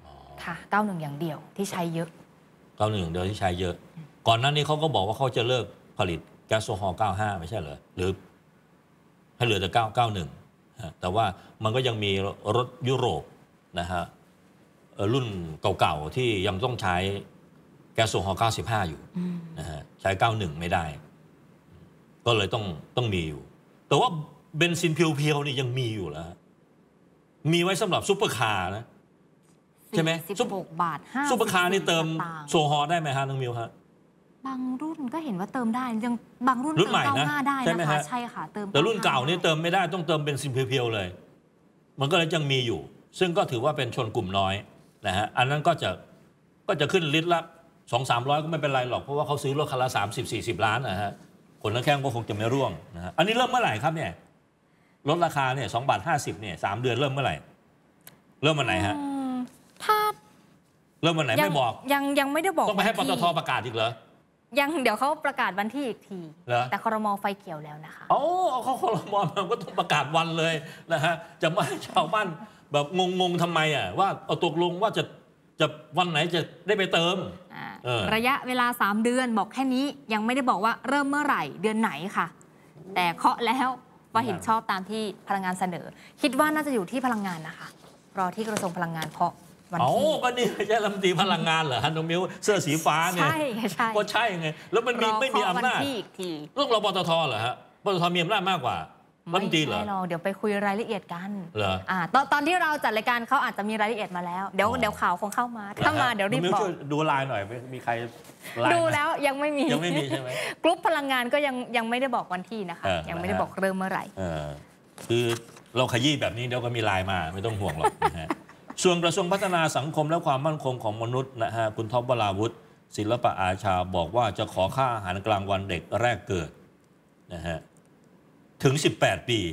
ค่ะเก้าหนึ่งอย่างเดียวที่ใช้เยอะเก้าหนึ่งอย่างเดียวที่ใช้เยอะก่อนหน้านี้เขาก็บอกว่าเขาจะเลิกผลิตแก๊สโซฮอล์เก้าห้าไม่ใช่เหรอหรือให้เหลือแต่เก้าเก้าหนึ่งแต่ว่ามันก็ยังมีรถยุโรปนะฮะรุ่นเก่าๆที่ยังต้องใช้แก๊สโซฮอล์เก้าสิบห้าอยู่นะฮะใช้เก้าหนึ่งไม่ได้ก็เลยต้องต้องมีอยู่แต่ว่าเบนซินเพียวๆนี่ยังมีอยู่แล้วมีไว้สำหรับซุปเปอร์คาร์นะใช่ไหมสิบหกบาทห้าซุปเปอร์คาร์นี่เติมโซฮอล์ได้ไหมฮะน้องมิวฮะบางรุ่นก็เห็นว่าเติมได้ยังบางรุ่นเติมเก้าห้าได้นะคะใช่ค่ะเติมแต่รุ่นเก่านี่เติมไม่ได้ต้องเติมเบนซินเพียวๆเลยมันก็เลยยังมีอยู่ซึ่งก็ถือว่าเป็นชนกลุ่มน้อยนะฮะอันนั้นก็จะก็จะขึ้นลิตรละสองสามร้อยก็ไม่เป็นไรหรอกเพราะว่าเขาซื้อรถคันละสามสิบสี่สิบล้านนะฮะคนละแข้งก็คงจะไม่ร่วงนะฮะอันนี้เริ่มเมื่อไหร่ครับเนี่ยลดราคาเนี่ยสองบาทห้าสิบเนี่ยสามเดือนเริ่มเมื่อไหร่เริ่มวันไหนฮะถ้าเริ่มวันไหนไม่บอกยังยังไม่ได้บอกต้องไปให้ปตทประกาศอีกเหรอยังเดี๋ยวเขาประกาศวันที่อีกทีแต่ครม.ไฟเขียวแล้วนะคะอ๋อเขาครม.มันก็ต้องประกาศวันเลยนะฮะจะไม่ให้ชาวบ้านแบบงงๆทำไมอ่ะว่าเอาตกลงว่าจะจะวันไหนจะได้ไปเติมระยะเวลาสามเดือนบอกแค่นี้ยังไม่ได้บอกว่าเริ่มเมื่อไหร่เดือนไหนค่ะแต่เคาะแล้วว่าเห็นชอบตามที่พลังงานเสนอคิดว่าน่าจะอยู่ที่พลังงานนะคะรอที่กระทรวงพลังงานเคาะวันที่อ๋อก็นี่ไม่ใช่รัฐมนตรีพลังงานเหรอฮะน้องมิ้วเสื้อสีฟ้าเนี่ยใช่ใช่ก็ใช่ไงแล้วมันมีไม่มีอำนาจเรื่องเราปตทเหรอฮะปตทมีอำนาจมากกว่ารัฐมนตรีเหรอไม่หรอกเดี๋ยวไปคุยรายละเอียดกันเหรออ่าตอนตอนที่เราจัดรายการเขาอาจจะมีรายละเอียดมาแล้วเดี๋ยวเดี๋ยวข่าวคงเข้ามาถ้ามาเดี๋ยวรีบบอกดูไลน์หน่อยมีใครดูแล้วยังไม่มียังไม่มีใช่ไหมกรุ๊ปพลังงานก็ยังยังไม่ได้บอกวันที่นะคะยังไม่ได้บอกเริ่มเมื่อไหร่คือเราขยี้แบบนี้เดี๋ยวก็มีไลน์มาไม่ต้องห่วงหรอกนะฮะส่วนกระทรวงพัฒนาสังคมและความมั่นคงของมนุษย์นะฮะคุณท็อปวราวุฒิศิลปะอาชาบอกว่าจะขอค่าอาหารกลางวันเด็กแรกเกิดนะฮะถึงสิบแปดปี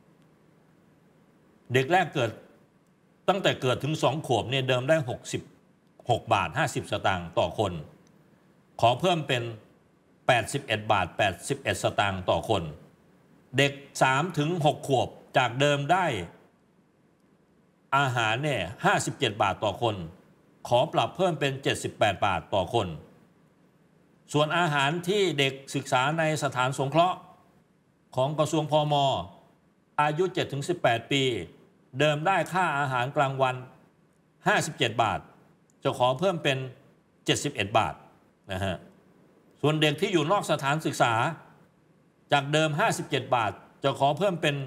เด็กแรกเกิดตั้งแต่เกิดถึงสองขวบเนี่ยเดิมได้หกสิบหกบาทห้าสิบสตางค์ต่อคนขอเพิ่มเป็นแปดสิบเอ็ดบาทแปดสิบเอ็ดสตางค์ต่อคนเด็กสามถึงหกขวบจากเดิมได้อาหารเนี่ยห้าสิบเจ็ดบาทต่อคนขอปรับเพิ่มเป็นเจ็ดสิบแปดบาทต่อคนส่วนอาหารที่เด็กศึกษาในสถานสงเคราะห์ของกระทรวงพม.อายุ เจ็ดถึงสิบแปด ปีเดิมได้ค่าอาหารกลางวันห้าสิบเจ็ดบาทจะขอเพิ่มเป็นเจ็ดสิบเอ็ดบาทนะฮะส่วนเด็กที่อยู่นอกสถานศึกษาจากเดิมห้าสิบเจ็ดบาทจะขอเพิ่มเป็น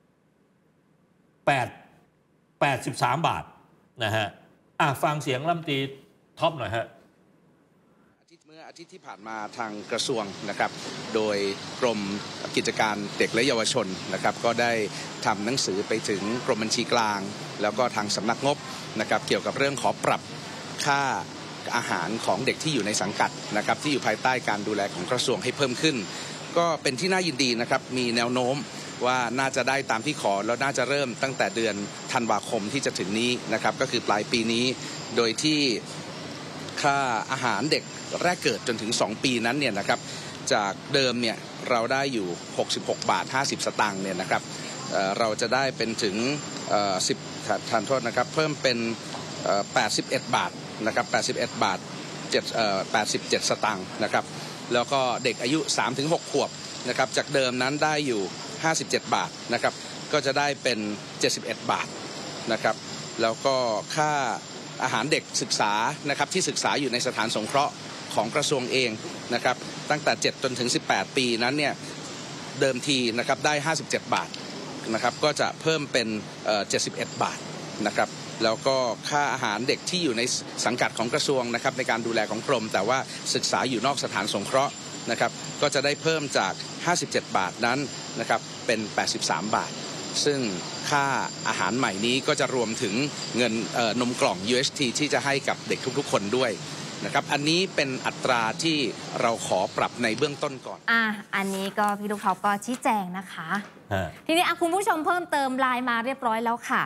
8 แปดสิบสามบาทนะฮะอ่ะฟังเสียงรัฐมนตรีท็อปหน่อยฮะเมื่ออาทิตย์ที่ผ่านมาทางกระทรวงนะครับโดยกรมกิจการเด็กและเยาวชนนะครับก็ได้ทำหนังสือไปถึงกรมบัญชีกลางแล้วก็ทางสำนักงบนะครับเกี่ยวกับเรื่องขอปรับค่าอาหารของเด็กที่อยู่ในสังกัดนะครับที่อยู่ภายใต้การดูแลของกระทรวงให้เพิ่มขึ้นก็เป็นที่น่ายินดีนะครับมีแนวโน้มว่าน่าจะได้ตามที่ขอแล้วน่าจะเริ่มตั้งแต่เดือนธันวาคมที่จะถึงนี้นะครับก็คือปลายปีนี้โดยที่ค่าอาหารเด็กแรกเกิดจนถึงสองปีนั้นเนี่ยนะครับจากเดิมเนี่ยเราได้อยู่หกสิบหกบาทห้าสิบสตางค์เนี่ยนะครับ เอ่อ เราจะได้เป็นถึงสิบทานโทษนะครับเพิ่มเป็นแปดสิบเอ็ดบาทนะครับแปดสิบเอ็ดบาทแปดสิบเจ็ดสตางค์นะครับแล้วก็เด็กอายุ สามถึงหก ขวบนะครับจากเดิมนั้นได้อยู่ห้าสิบเจ็ดบาทนะครับก็จะได้เป็นเจ็ดสิบเอ็ดบาทนะครับแล้วก็ค่าอาหารเด็กศึกษานะครับที่ศึกษาอยู่ในสถานสงเคราะห์ของกระทรวงเองนะครับตั้งแต่เจ็ดจนถึงสิบแปดปีนั้นเนี่ยเดิมทีนะครับได้ห้าสิบเจ็ดบาทนะครับก็จะเพิ่มเป็นเจ็ดสิบเอ็ดบาทนะครับแล้วก็ค่าอาหารเด็กที่อยู่ในสังกัดของกระทรวงนะครับในการดูแลของกรมแต่ว่าศึกษาอยู่นอกสถานสงเคราะห์นะครับก็จะได้เพิ่มจากห้าสิบเจ็ดบาทนั้นนะครับเป็นแปดสิบสามบาทซึ่งค่าอาหารใหม่นี้ก็จะรวมถึงเงินนมกล่อง ยู เอช ที ที่จะให้กับเด็กทุกๆคนด้วยนะครับอันนี้เป็นอัตราที่เราขอปรับในเบื้องต้นก่อนอ่ะอันนี้ก็พี่ลูกท็อปก็ชี้แจงนะคะทีนี้คุณผู้ชมเพิ่มเติมไลน์มาเรียบร้อยแล้วค่ะส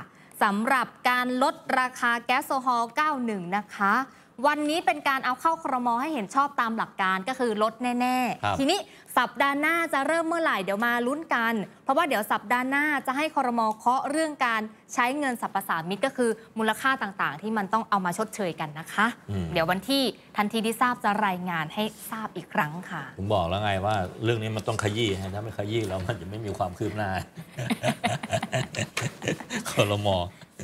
สำหรับการลดราคาแก๊สโซฮอล์ เก้าสิบเอ็ด นะคะวันนี้เป็นการเอาเข้าครม.ให้เห็นชอบตามหลักการก็คือลดแน่ๆทีนี้สัปดาห์หน้าจะเริ่มเมื่อไหร่เดี๋ยวมาลุ้นกันเพราะว่าเดี๋ยวสัปดาห์หน้าจะให้ครม.เคาะเรื่องการใช้เงินสรรพสามิตก็คือมูลค่าต่างๆที่มันต้องเอามาชดเชยกันนะคะเดี๋ยววันที่ทันทีที่ทราบจะรายงานให้ทราบอีกครั้งค่ะผมบอกแล้วไงว่าเรื่องนี้มันต้องขยี้ถ้าไม่ขยี้แล้วมันจะไม่มีความคืบหน้า ครม.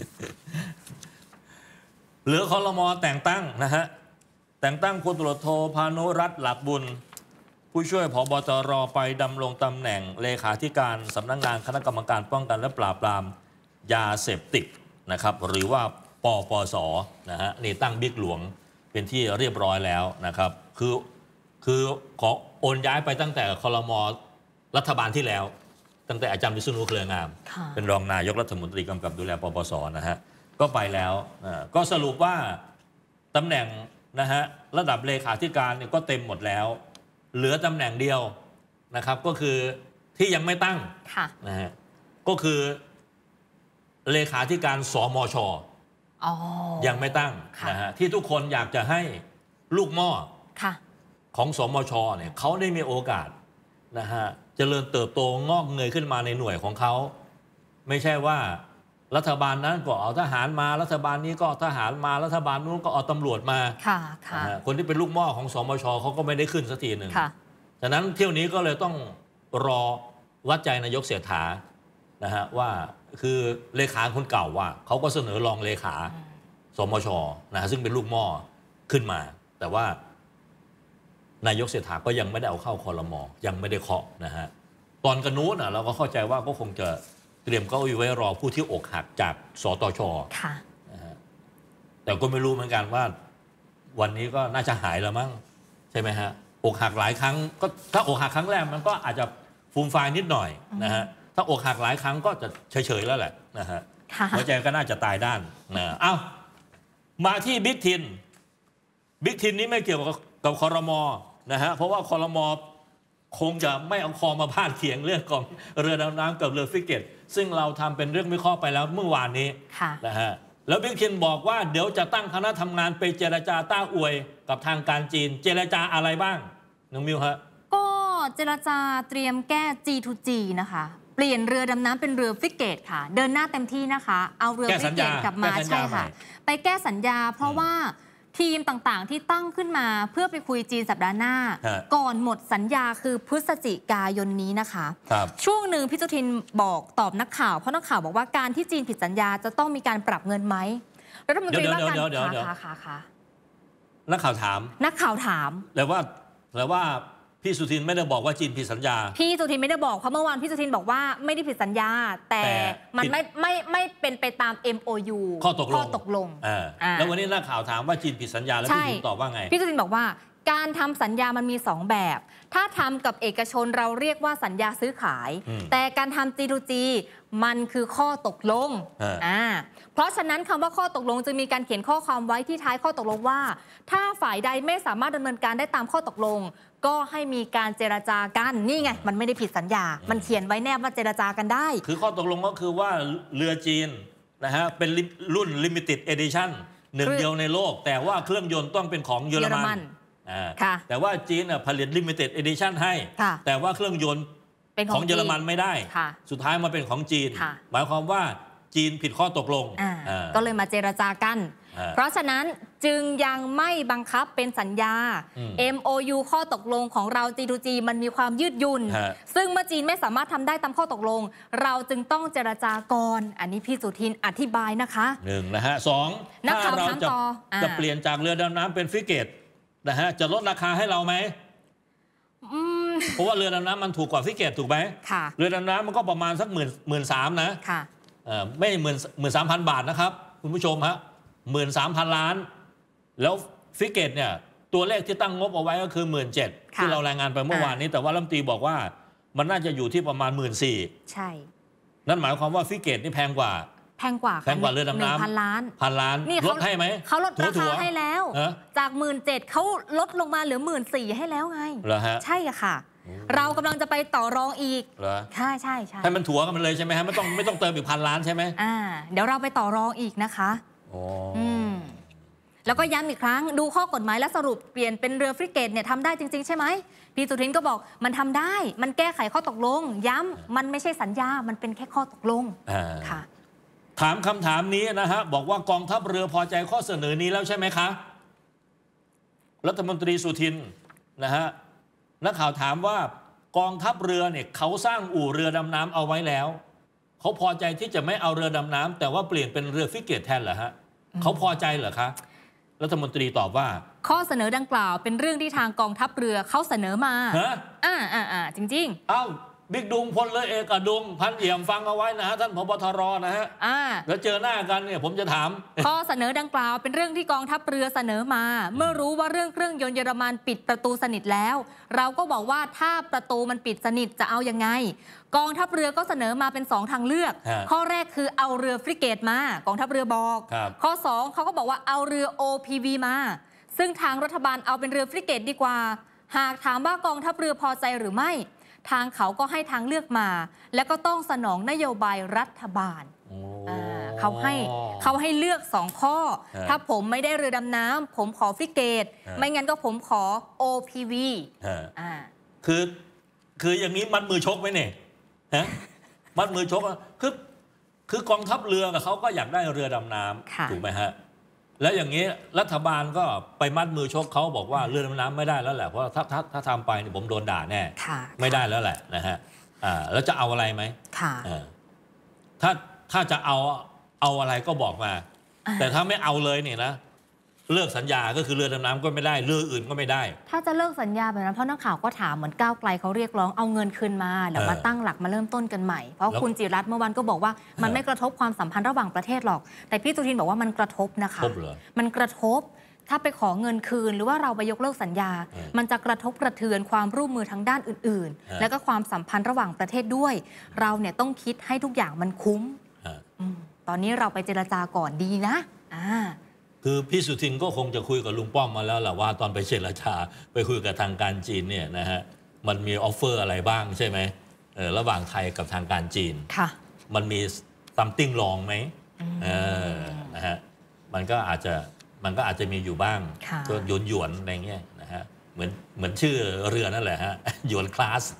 เหลือครม.แต่งตั้งนะฮะแต่งตั้งพลตำรวจโทพานุรัตน์หลักบุญผู้ช่วยผบตรไปดำรงตำแหน่งเลขาธิการสำนักงานคณะกรรมการป้องกันและปราบปรามยาเสพติดนะครับหรือว่าปปส.นะฮะนี่ตั้งบิ๊กหลวงเป็นที่เรียบร้อยแล้วนะครับคือคือขอโอนย้ายไปตั้งแต่ครม.รัฐบาลที่แล้วตั้งแต่อาจารย์วิษณุเครืองามเป็นรองนายกรัฐมนตรีกำกับดูแลปปส.นะฮะก็ไปแล้วก็สรุปว่าตำแหน่งนะฮะระดับเลขาธิการเนี่ยก็เต็มหมดแล้วเหลือตำแหน่งเดียวนะครับก็คือที่ยังไม่ตั้งนะฮะก็คือเลขาธิการสมช.ยังไม่ตั้งนะฮะที่ทุกคนอยากจะให้ลูกหม้อของสมช.เนี่ยเขาได้มีโอกาสนะฮะเจริญเติบโตงอกเงยขึ้นมาในหน่วยของเขาไม่ใช่ว่ารัฐบาลนั้นก็เอาทหารมารัฐบาลนี้ก็ทหารมารัฐบาลนู้นก็เอาตำรวจมาค่ะค่ะคนที่เป็นลูกหม้อของสมช.เขาก็ไม่ได้ขึ้นสักทีหนึ่งฉะนั้นเที่ยวนี้ก็เลยต้องรอวัดใจนายกเศรษฐานะฮะว่าคือเลขาคนเก่าว่าเขาก็เสนอรองเลขาสมช.นะฮะซึ่งเป็นลูกหม้อขึ้นมาแต่ว่านายกเศรษฐาก็ยังไม่ได้เอาเข้าครม.ยังไม่ได้เคาะนะฮะตอนกันนู้นเราก็เข้าใจว่าก็คงจะเตรียมเก้าอี้ไว้รอผู้ที่อกหักจากสตช. ค่ะนะฮะแต่ก็ไม่รู้เหมือนกันว่าวันนี้ก็น่าจะหายแล้วมั้งใช่ไหมฮะอกหักหลายครั้งก็ถ้าอกหักครั้งแรกมันก็อาจจะฟูมฟายนิดหน่อยนะฮะถ้าอกหักหลายครั้งก็จะเฉยๆแล้วแหละนะฮะหัวใจก็น่าจะตายด้านนะเอ้ามาที่บิ๊กทินบิ๊กทินนี้ไม่เกี่ยวกับกับครม.นะฮะเพราะว่าครม.คงจะไม่เอาคอมาพาดเขียงเรื่องของเรือดำน้ำกับเรือฟริเกตซึ่งเราทำเป็นเรื่องวิเคราะห์ไปแล้วเมื่อวานนี้นะฮะแล้วบิ๊กทินบอกว่าเดี๋ยวจะตั้งคณะทำงานไปเจรจาต้าอวยกับทางการจีนเจรจาอะไรบ้างน้องมิวฮะก็เจรจาเตรียมแก้ จี ทู จี นะคะเปลี่ยนเรือดำน้ำเป็นเรือฟริเกตค่ะเดินหน้าเต็มที่นะคะเอาเรือฟริเกตกลับมาใช่ค่ะไปแก้สัญญาเพราะว่าทีมต่างๆที่ตั้งขึ้นมาเพื่อไปคุยจีนสัปดาห์หน้าก่อนหมดสัญญาคือพฤศจิกายนนี้นะคะช่วงหนึ่งพี่จุทินบอกตอบนักข่าวเพราะนักข่าวบอกว่าการที่จีนผิดสัญญาจะต้องมีการปรับเงินไหมรัฐมนตรีว่าการค่ะค่ะค่ะนักข่าวถามนักข่าวถามแต่ว่าแต่ว่าพี่สุทินไม่ได้บอกว่าจีนผิดสัญญาพี่สุทินไม่ได้บอกเพราะเมื่อวานพี่สุทินบอกว่าไม่ได้ผิดสัญญาแต่มันไม่ไม่ไม่เป็นไปตาม เอ็ม โอ ยูข้อตกลงข้อตกลงแล้ววันนี้นักข่าวถามว่าจีนผิดสัญญาแล้วพี่สุทินตอบว่าไงพี่สุทินบอกว่าการทำสัญญามันมีสองแบบถ้าทำกับเอกชนเราเรียกว่าสัญญาซื้อขายแต่การทำ จี ทู จี มันคือข้อตกลงอ่าเพราะฉะนั้นคำว่าข้อตกลงจึงมีการเขียนข้อความไว้ที่ท้ายข้อตกลงว่าถ้าฝ่ายใดไม่สามารถดำเนินการได้ตามข้อตกลงก็ให้มีการเจรจากันนี่ไงมันไม่ได้ผิดสัญญามันเขียนไว้แนบว่าเจรจากันได้คือข้อตกลงก็คือว่าเรือจีนนะฮะเป็นรุ่น Limited Edition หนึ่งเดียวในโลกแต่ว่าเครื่องยนต์ต้องเป็นของเยอรมันแต่ว่าจีนผลิต Limited Edition ให้แต่ว่าเครื่องยนต์ของเยอรมันไม่ได้สุดท้ายมาเป็นของจีนหมายความว่าจีนผิดข้อตกลงก็เลยมาเจรจากันเพราะฉะนั้นจึงยังไม่บังคับเป็นสัญญา เอ็ม โอ ยู ข้อตกลงของเรา จี ทู จี มันมีความยืดหยุ่นซึ่งเมื่อจีนไม่สามารถทำได้ตามข้อตกลงเราจึงต้องเจรจาก่อนอันนี้พี่สุทินอธิบายนะคะหนึ่งนะฮะสองถ้าเราจะจะเปลี่ยนจากเรือดำน้ำเป็นฟริเกตนะฮะจะลดราคาให้เราไหมเพราะว่าเรือดำน้ำมันถูกกว่าฟริเกตถูกไหมเรือดำน้ำมันก็ประมาณสักหมื่นหมื่นสามนะไม่หมื่นหมื่นสามพันบาทนะครับคุณผู้ชมฮะหมื่นสามพันล้านแล้วฟริเกตเนี่ยตัวเลขที่ตั้งงบเอาไว้ก็คือหมื่นเจ็ดที่เรารายงานไปเมื่อวานนี้แต่ว่ารัฐมนตรีบอกว่ามันน่าจะอยู่ที่ประมาณหมื่นสี่ใช่นั่นหมายความว่าฟริเกตนี่แพงกว่าแพงกว่าแพงกว่าเรือดำน้ำพันล้านพันล้านลดให้ไหมเขาลดราคาให้แล้วจากหมื่นเจ็ดเขาลดลงมาเหลือหมื่นสี่ให้แล้วไงเหรอฮะใช่ค่ะเรากำลังจะไปต่อรองอีกเหรอใช่ใช่ใช่ให้มันถัวกันมันเลยใช่ไหมฮะไม่ต้องไม่ต้องเติมอีกพันล้านใช่ไหมอ่าเดี๋ยวเราไปต่อรองอีกนะคะอ๋ออืมแล้วก็ย้ำอีกครั้งดูข้อกฎหมายและสรุปเปลี่ยนเป็นเรือฟริเกตเนี่ยทำได้จริงๆใช่ไหมพี่สุทินก็บอกมันทำได้มันแก้ไขข้อตกลงย้ำมันไม่ใช่สัญญามันเป็นแค่ข้อตกลงค่ะถามคำถามนี้นะฮะบอกว่ากองทัพเรือพอใจข้อเสนอนี้แล้วใช่ไหมคะรัฐมนตรีสุทินนะฮะนักข่าวถามว่ากองทัพเรือเนี่ยเขาสร้างอู่เรือดำน้ำเอาไว้แล้วเขาพอใจที่จะไม่เอาเรือดำน้ำแต่ว่าเปลี่ยนเป็นเรือฟริเกตแทนเหรอฮะเขาพอใจเหรอคะรัฐมนตรีตอบว่าข้อเสนอดังกล่าวเป็นเรื่องที่ทางกองทัพเรือเขาเสนอมาอ่าอ่าอ่าจริงๆเอ้าบิ๊กดุงพลเรือเอกอดุงพันเอี่ยมฟังเอาไว้นะฮะท่านผบ.ทร.นะฮะแล้วเจอหน้ากันเนี่ยผมจะถามข้อเสนอดังกล่าวเป็นเรื่องที่กองทัพเรือเสนอมาเมื่อรู้ว่าเรื่องเครื่องยนต์เยอรมันปิดประตูสนิทแล้วเราก็บอกว่าถ้าประตูมันปิดสนิทจะเอายังไงกองทัพเรือก็เสนอมาเป็นสองทางเลือกข้อแรกคือเอาเรือฟริเกตมากองทัพเรือบอกข้อสองเขาก็บอกว่าเอาเรือ โอ พี วี มาซึ่งทางรัฐบาลเอาเป็นเรือฟริเกตดีกว่าหากถามว่ากองทัพเรือพอใจหรือไม่ทางเขาก็ให้ทางเลือกมาแล้วก็ต้องสนองนโยบายรัฐบาลเขาให้เขาให้เลือกสองข้อถ้าผมไม่ได้เรือดำน้ำผมขอฟริเกตไม่งั้นก็ผมขอ โอ พี วีคือคืออย่างนี้มัดมือชกไหมเนี่ยฮะมัดมือชกคือคือกองทัพเรือกับเขาก็อยากได้เรือดำน้ำถูกไหมฮะแล้วอย่างนี้รัฐบาลก็ไปมัดมือชกเขาบอกว่าเรือดำน้ำไม่ได้แล้วแหละเพราะถ้าถ้าถ้าทำไปเนี่ยผมโดนด่าแน่ไม่ได้แล้วแหละนะฮะอ่าแล้วจะเอาอะไรไหมค่ะถ้าถ้าจะเอาเอาอะไรก็บอกมาแต่ถ้าไม่เอาเลยเนี่ยนะเลิกสัญญาก็คือเรือดำน้ำก็ไม่ได้เรืออื่นก็ไม่ได้ถ้าจะเลิกสัญญาแบบนั้นเพราะนักข่าวก็ถามเหมือนก้าวไกลเขาเรียกร้องเอาเงินคืนมาแล้วมาตั้งหลักมาเริ่มต้นกันใหม่เพราะคุณจิรัตน์เมื่อวันก็บอกว่ามันไม่กระทบความสัมพันธ์ระหว่างประเทศหรอกแต่พี่สุทินบอกว่ามันกระทบนะคะมันกระทบถ้าไปขอเงินคืนหรือว่าเราไปยกเลิกสัญญามันจะกระทบกระเทือนความร่วมมือทางด้านอื่นๆแล้วก็ความสัมพันธ์ระหว่างประเทศด้วยเราเนี่ยต้องคิดให้ทุกอย่างมันคุ้มตอนนี้เราไปเจรจาก่อนดีนะอ่าคือพี่สุทินก็คงจะคุยกับลุงป้อมมาแล้วแหละว่าตอนไปเจรจาไปคุยกับทางการจีนเนี่ยนะฮะมันมีออฟเฟอร์อะไรบ้างใช่ไหมเออระหว่างไทยกับทางการจีนค่ะมันมี something wrong ไหมเออนะฮะมันก็อาจจะมันก็อาจจะมีอยู่บ้างก็หยวนหยวนอะไรเงี้ยนะฮะเหมือนเหมือนชื่อเรือนั่นแหละฮะหยวนคลาส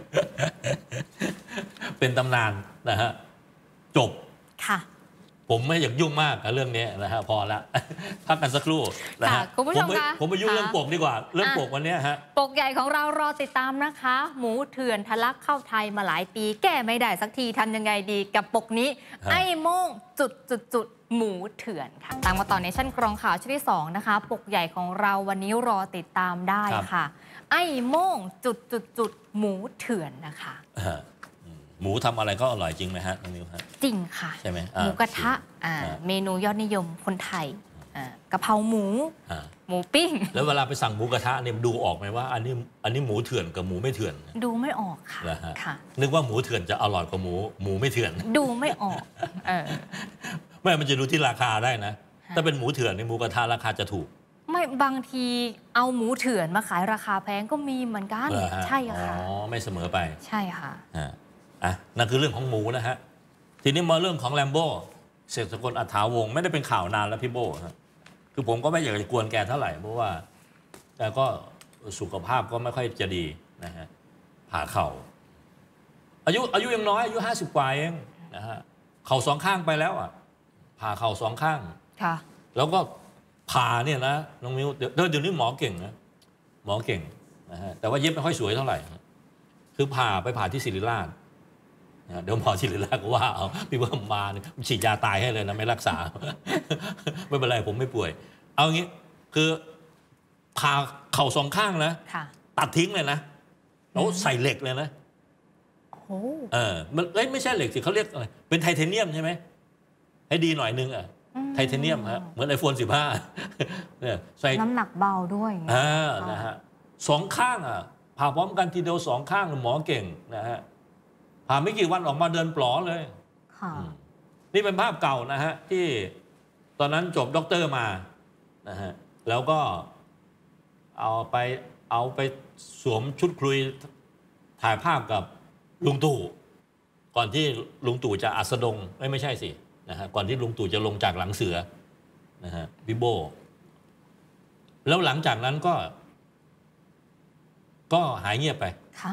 เป็นตำนานนะฮะจบค่ะผมไม่อยากยุ่งมากกับเรื่องนี้นะฮะพอละพักกันสักครู่นะฮะคุณผู้ชมคะผมไปยุ่งเรื่องปกดีกว่าเรื่องปกวันนี้ฮะปกใหญ่ของเรารอติดตามนะคะหมูเถื่อนทะลักเข้าไทยมาหลายปีแก้ไม่ได้สักทีทำยังไงดีกับปกนี้ไอ้โม่งจุดจุดจุดหมูเถื่อนค่ะตามมาต่อในชั้นกรองข่าวชุดที่สองนะคะปกใหญ่ของเราวันนี้รอติดตามได้ค่ะไอ้โม่งจุดจุดจุดหมูเถื่อนนะคะหมูทำอะไรก็อร่อยจริงไหมฮะน้องมิวฮะจริงค่ะใช่ไหมหมูกระทะเมนูยอดนิยมคนไทยกะเพราหมูหมูปิ้งแล้วเวลาไปสั่งหมูกระทะเนี่ยดูออกไหมว่าอันนี้อันนี้หมูเถื่อนกับหมูไม่เถื่อนดูไม่ออกค่ะค่ะนึกว่าหมูเถื่อนจะอร่อยกว่าหมูหมูไม่เถื่อนดูไม่ออกไม่มันจะดูที่ราคาได้นะถ้าเป็นหมูเถื่อนในหมูกระทะราคาจะถูกไม่บางทีเอาหมูเถื่อนมาขายราคาแพงก็มีเหมือนกันใช่ค่ะอ๋อไม่เสมอไปใช่ค่ะอ่ะนั่นคือเรื่องของหมูนะฮะทีนี้มาเรื่องของแลมโบ้เสกสกลอัฏฐาวงศ์ไม่ได้เป็นข่าวนานแล้วพี่โบ้ฮะคือผมก็ไม่อยากจะกวนแกเท่าไหร่เพราะว่าแกก็สุขภาพก็ไม่ค่อยจะดีนะฮะผ่าเข่าอายุอายุยังน้อยอายุห้าสิบกว่าเองนะฮะเข่าสองข้างไปแล้วอ่ะผ่าเข่าสองข้างค่ะแล้วก็ผ่าเนี่ยนะน้องมิ้วเดี๋ยวเดี๋ยวนี้หมอเก่งนะหมอเก่งนะฮะแต่ว่าเย็บไม่ค่อยสวยเท่าไหร่คือผ่าไปผ่าที่ศิริราชเดี๋ยวหมอศิริราชก็ว่าเอาพี่เบิ้มมาเนี่ยฉีดยาตายให้เลยนะไม่รักษา ไม่เป็นไรผมไม่ป่วยเอางี้คือผ่าเข่าสองข้างนะตัดทิ้งเลยนะแล้วใส่เหล็กเลยนะเออมันไม่ใช่เหล็กสิเขาเรียกอะไรเป็นไทเทเนียมใช่ไหมให้ดีหน่อยนึงอ่ะไทเทเนียมฮะเหมือนไอโฟนสิบห้าเนี่ยใส่น้ำหนักเบาด้วยอ่านะฮะสองข้างอ่ะผ่าพร้อมกันทีเดียวสองข้างหมอเก่งนะฮะผ่าไม่กี่วันออกมาเดินปลอเลยนี่เป็นภาพเก่านะฮะที่ตอนนั้นจบด็อกเตอร์มานะฮะแล้วก็เอาไปเอาไปสวมชุดคุยถ่ายภาพกับลุงตู่ก่อนที่ลุงตู่จะอัสดงไม่ไม่ใช่สินะฮะก่อนที่ลุงตู่จะลงจากหลังเสือนะฮะพี่โบแล้วหลังจากนั้นก็ก็หายเงียบไป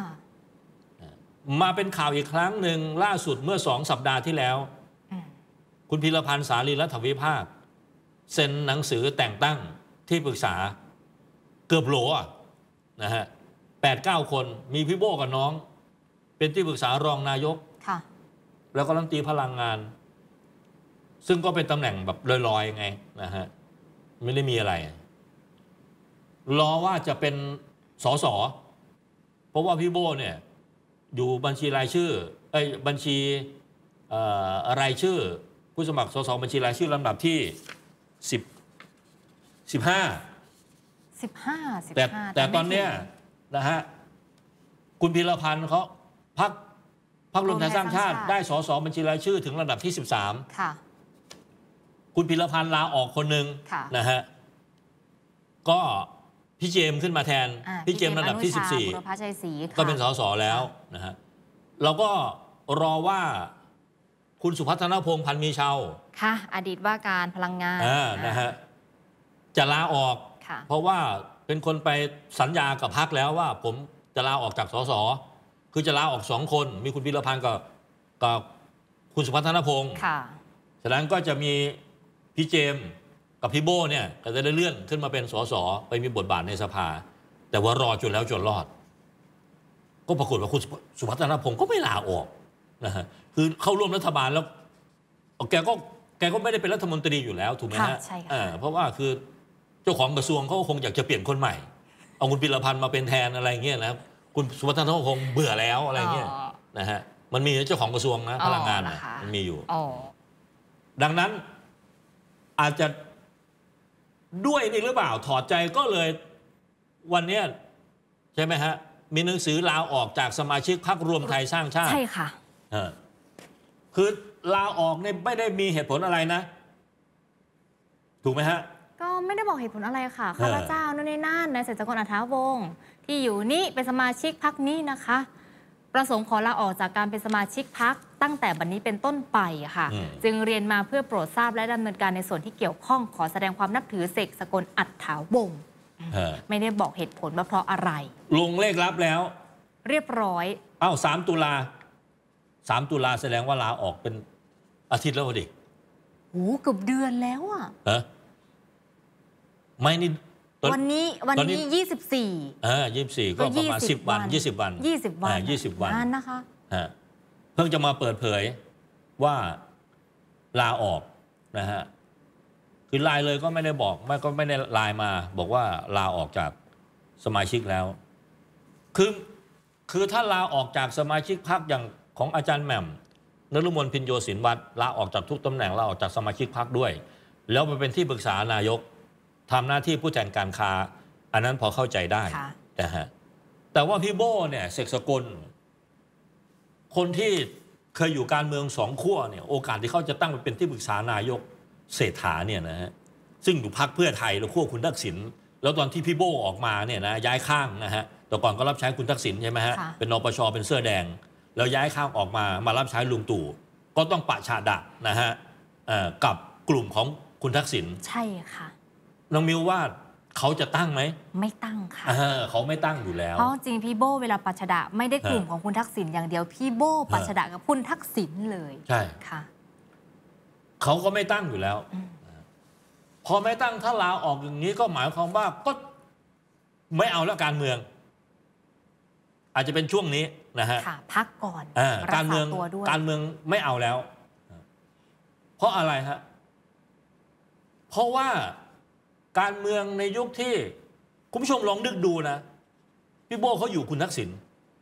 มาเป็นข่าวอีกครั้งหนึ่งล่าสุดเมื่อสองสัปดาห์ที่แล้วคุณพีรพันธ์สารีรัฐวิภาคเซ็นหนังสือแต่งตั้งที่ปรึกษาเกือบโหลนะฮะแปดเก้าคนมีพี่โบกับน้องเป็นที่ปรึกษารองนายกแล้วก็รัฐมนตรีพลังงานซึ่งก็เป็นตำแหน่งแบบลอยๆไงนะฮะไม่ได้มีอะไรรอว่าจะเป็นสสเพราะว่าพี่โบเนี่ยอยู่บัญชีรายชื่อไอ้บัญชีรายชื่อผู้สมัครสสบัญชีรายชื่อลำดับที่สิบสิบห้าสิบห้าแต่แต่ตอนเนี้ยนะฮะคุณพีรพันธ์เขาพรรคพรรครวมไทยสร้างชาติได้สสบัญชีรายชื่อถึงลำดับที่สิบสามค่ะคุณพีรพันธ์ลาออกคนหนึ่งนะฮะก็พี่เจมขึ้นมาแทนพี่เจมระดับที่สิบสี่ก็เป็นสสแล้วนะฮะเราก็รอว่าคุณสุพัฒนพงษ์พันมีเชาค่ะอดีตว่าการพลังงานนะฮะจะลาออกเพราะว่าเป็นคนไปสัญญากับพรรคแล้วว่าผมจะลาออกจากสสคือจะลาออกสองคนมีคุณพีรพันธ์กับกับคุณสุพัฒนพงษ์ฉะนั้นก็จะมีพี่เจมกับพี่โบเนี่ยก็จะได้เลื่อนขึ้นมาเป็นสสไปมีบทบาทในสภาแต่ว่ารอจนแล้วจนรอดก็ปรากฏว่าคุณสุพัฒนพงษ์ก็ไม่ลาออกนะฮะคือเข้าร่วมรัฐบาลแล้วแกก็แกก็ไม่ได้เป็นรัฐมนตรีอยู่แล้วถูกไหมฮะใช่ค่ะเพราะว่าคือเจ้าของกระทรวงเขาคงอยากจะเปลี่ยนคนใหม่เอาคุณพีรพันธ์มาเป็นแทนอะไรเงี้ยนะคุณสุพัฒนพงษ์เบื่อแล้วอะไรเงี้ยนะฮะมันมีเจ้าของกระทรวงนะพลังงานมันมีอยู่ดังนั้นอาจจะด้วยนี่หรือเปล่าถอดใจก็เลยวันนี้ใช่ไหมฮะมีหนังสือลาออกจากสมาชิกพรรครวมไทยสร้างชาติใช่ค่ะคือลาออกเนี่ยไม่ได้มีเหตุผลอะไรนะถูกไหมฮะก็ไม่ได้บอกเหตุผลอะไรค่ะข้าพเจ้านั่นในน่านนายเศรษฐกรอัฐาวงศ์ที่อยู่นี่เป็นสมาชิกพรรคนี้นะคะประสงค์ขอลาออกจากการเป็นสมาชิกพรรคตั้งแต่บัดนี้เป็นต้นไปค่ะจึงเรียนมาเพื่อโปรดทราบและดำเนินการในส่วนที่เกี่ยวข้องขอแสดงความนับถือเสกสกลอัฐาวงศ์ไม่ได้บอกเหตุผลว่าเพราะอะไรลงเลขลับแล้วเรียบร้อยอ้าวสามตุลาสามตุลาแสดงว่าลาออกเป็นอาทิตย์แล้วดิโอ้เกือบเดือนแล้วอ่ะฮะไม่นี่วันนี้วันนี้ยี่สิบสี่อ่ายี่สิบสี่ก็ประมาณสิบวันยี่สิบวันยี่สิบวันยี่สิบวันนะคะฮะเพิ่งจะมาเปิดเผยว่าลาออกนะฮะคือไลน์เลยก็ไม่ได้บอกไม่ก็ไม่ได้ไลน์มาบอกว่าลาออกจากสมาชิกแล้วคือคือถ้าลาออกจากสมาชิกพรรคอย่างของอาจารย์แหม่มนฤมลพินโยศินวัตรลาออกจากทุกตำแหน่งลาออกจากสมาชิกพรรคด้วยแล้วไปเป็นที่ปรึกษานายกทำหน้าที่ผู้แทนการค้าอันนั้นพอเข้าใจได้นะฮะแต่ว่าพี่โบเนี่ยเสกสกลคนที่เคยอยู่การเมืองสองขั้วเนี่ยโอกาสที่เขาจะตั้งไปเป็นที่ปรึกษานายกเศรษฐาเนี่ยนะฮะซึ่งอยู่พรรคเพื่อไทยแล้วขั้วคุณทักษิณแล้วตอนที่พี่โบออกมาเนี่ยนะย้ายข้างนะฮะแต่ก่อนก็รับใช้คุณทักษิณใช่ไหมฮะเป็นนปชเป็นเสื้อแดงแล้วย้ายข้างออกมามารับใช้ลุงตู่ก็ต้องปะฉาดะนะฮะกับกลุ่มของคุณทักษิณใช่ค่ะน้องมิวว่าเขาจะตั้งไหมไม่ตั้งค่ะเออเขาไม่ตั้งอยู่แล้วเพราะจริงพี่โบเวลาปัชดะไม่ได้กลุ่มของคุณทักษิณอย่างเดียวพี่โบปัชดะกับคุณทักษิณเลยใช่ค่ะเขาก็ไม่ตั้งอยู่แล้วพอไม่ตั้งถ้าลาออกอย่างนี้ก็หมายความว่าก็ไม่เอาแล้วการเมืองอาจจะเป็นช่วงนี้นะฮะค่ะพักก่อนการเมืองการเมืองไม่เอาแล้วเพราะอะไรฮะเพราะว่าการเมืองในยุคที่คุณผู้ชมลองนึกดูนะพี่โบเขาอยู่คุณทักษิณ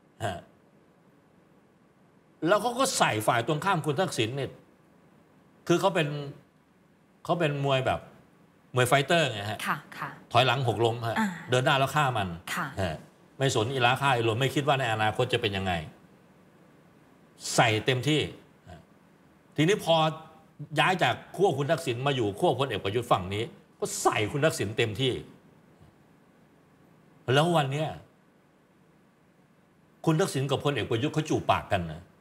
แล้วเขาก็ใส่ฝ่ายตรงข้ามคุณทักษิณเนี่ยคือเขาเป็นเขาเป็นมวยแบบมวยไฟเตอร์ไงฮะถอยหลังหกล้มฮะเดินหน้าแล้วฆ่ามันไม่สนอีลาฆ่าอีลมไม่คิดว่าในอนาคตจะเป็นยังไงใส่เต็มที่ทีนี้พอย้ายจากขั้วคุณทักษิณมาอยู่ขั้วพลเอกประยุทธ์ฝั่งนี้ก็ใส่คุณทักษิณเต็มที่แล้ววันเนี้ยคุณทักษิณกับพลเอกประยุทธ์เขาจูบปากกันนะ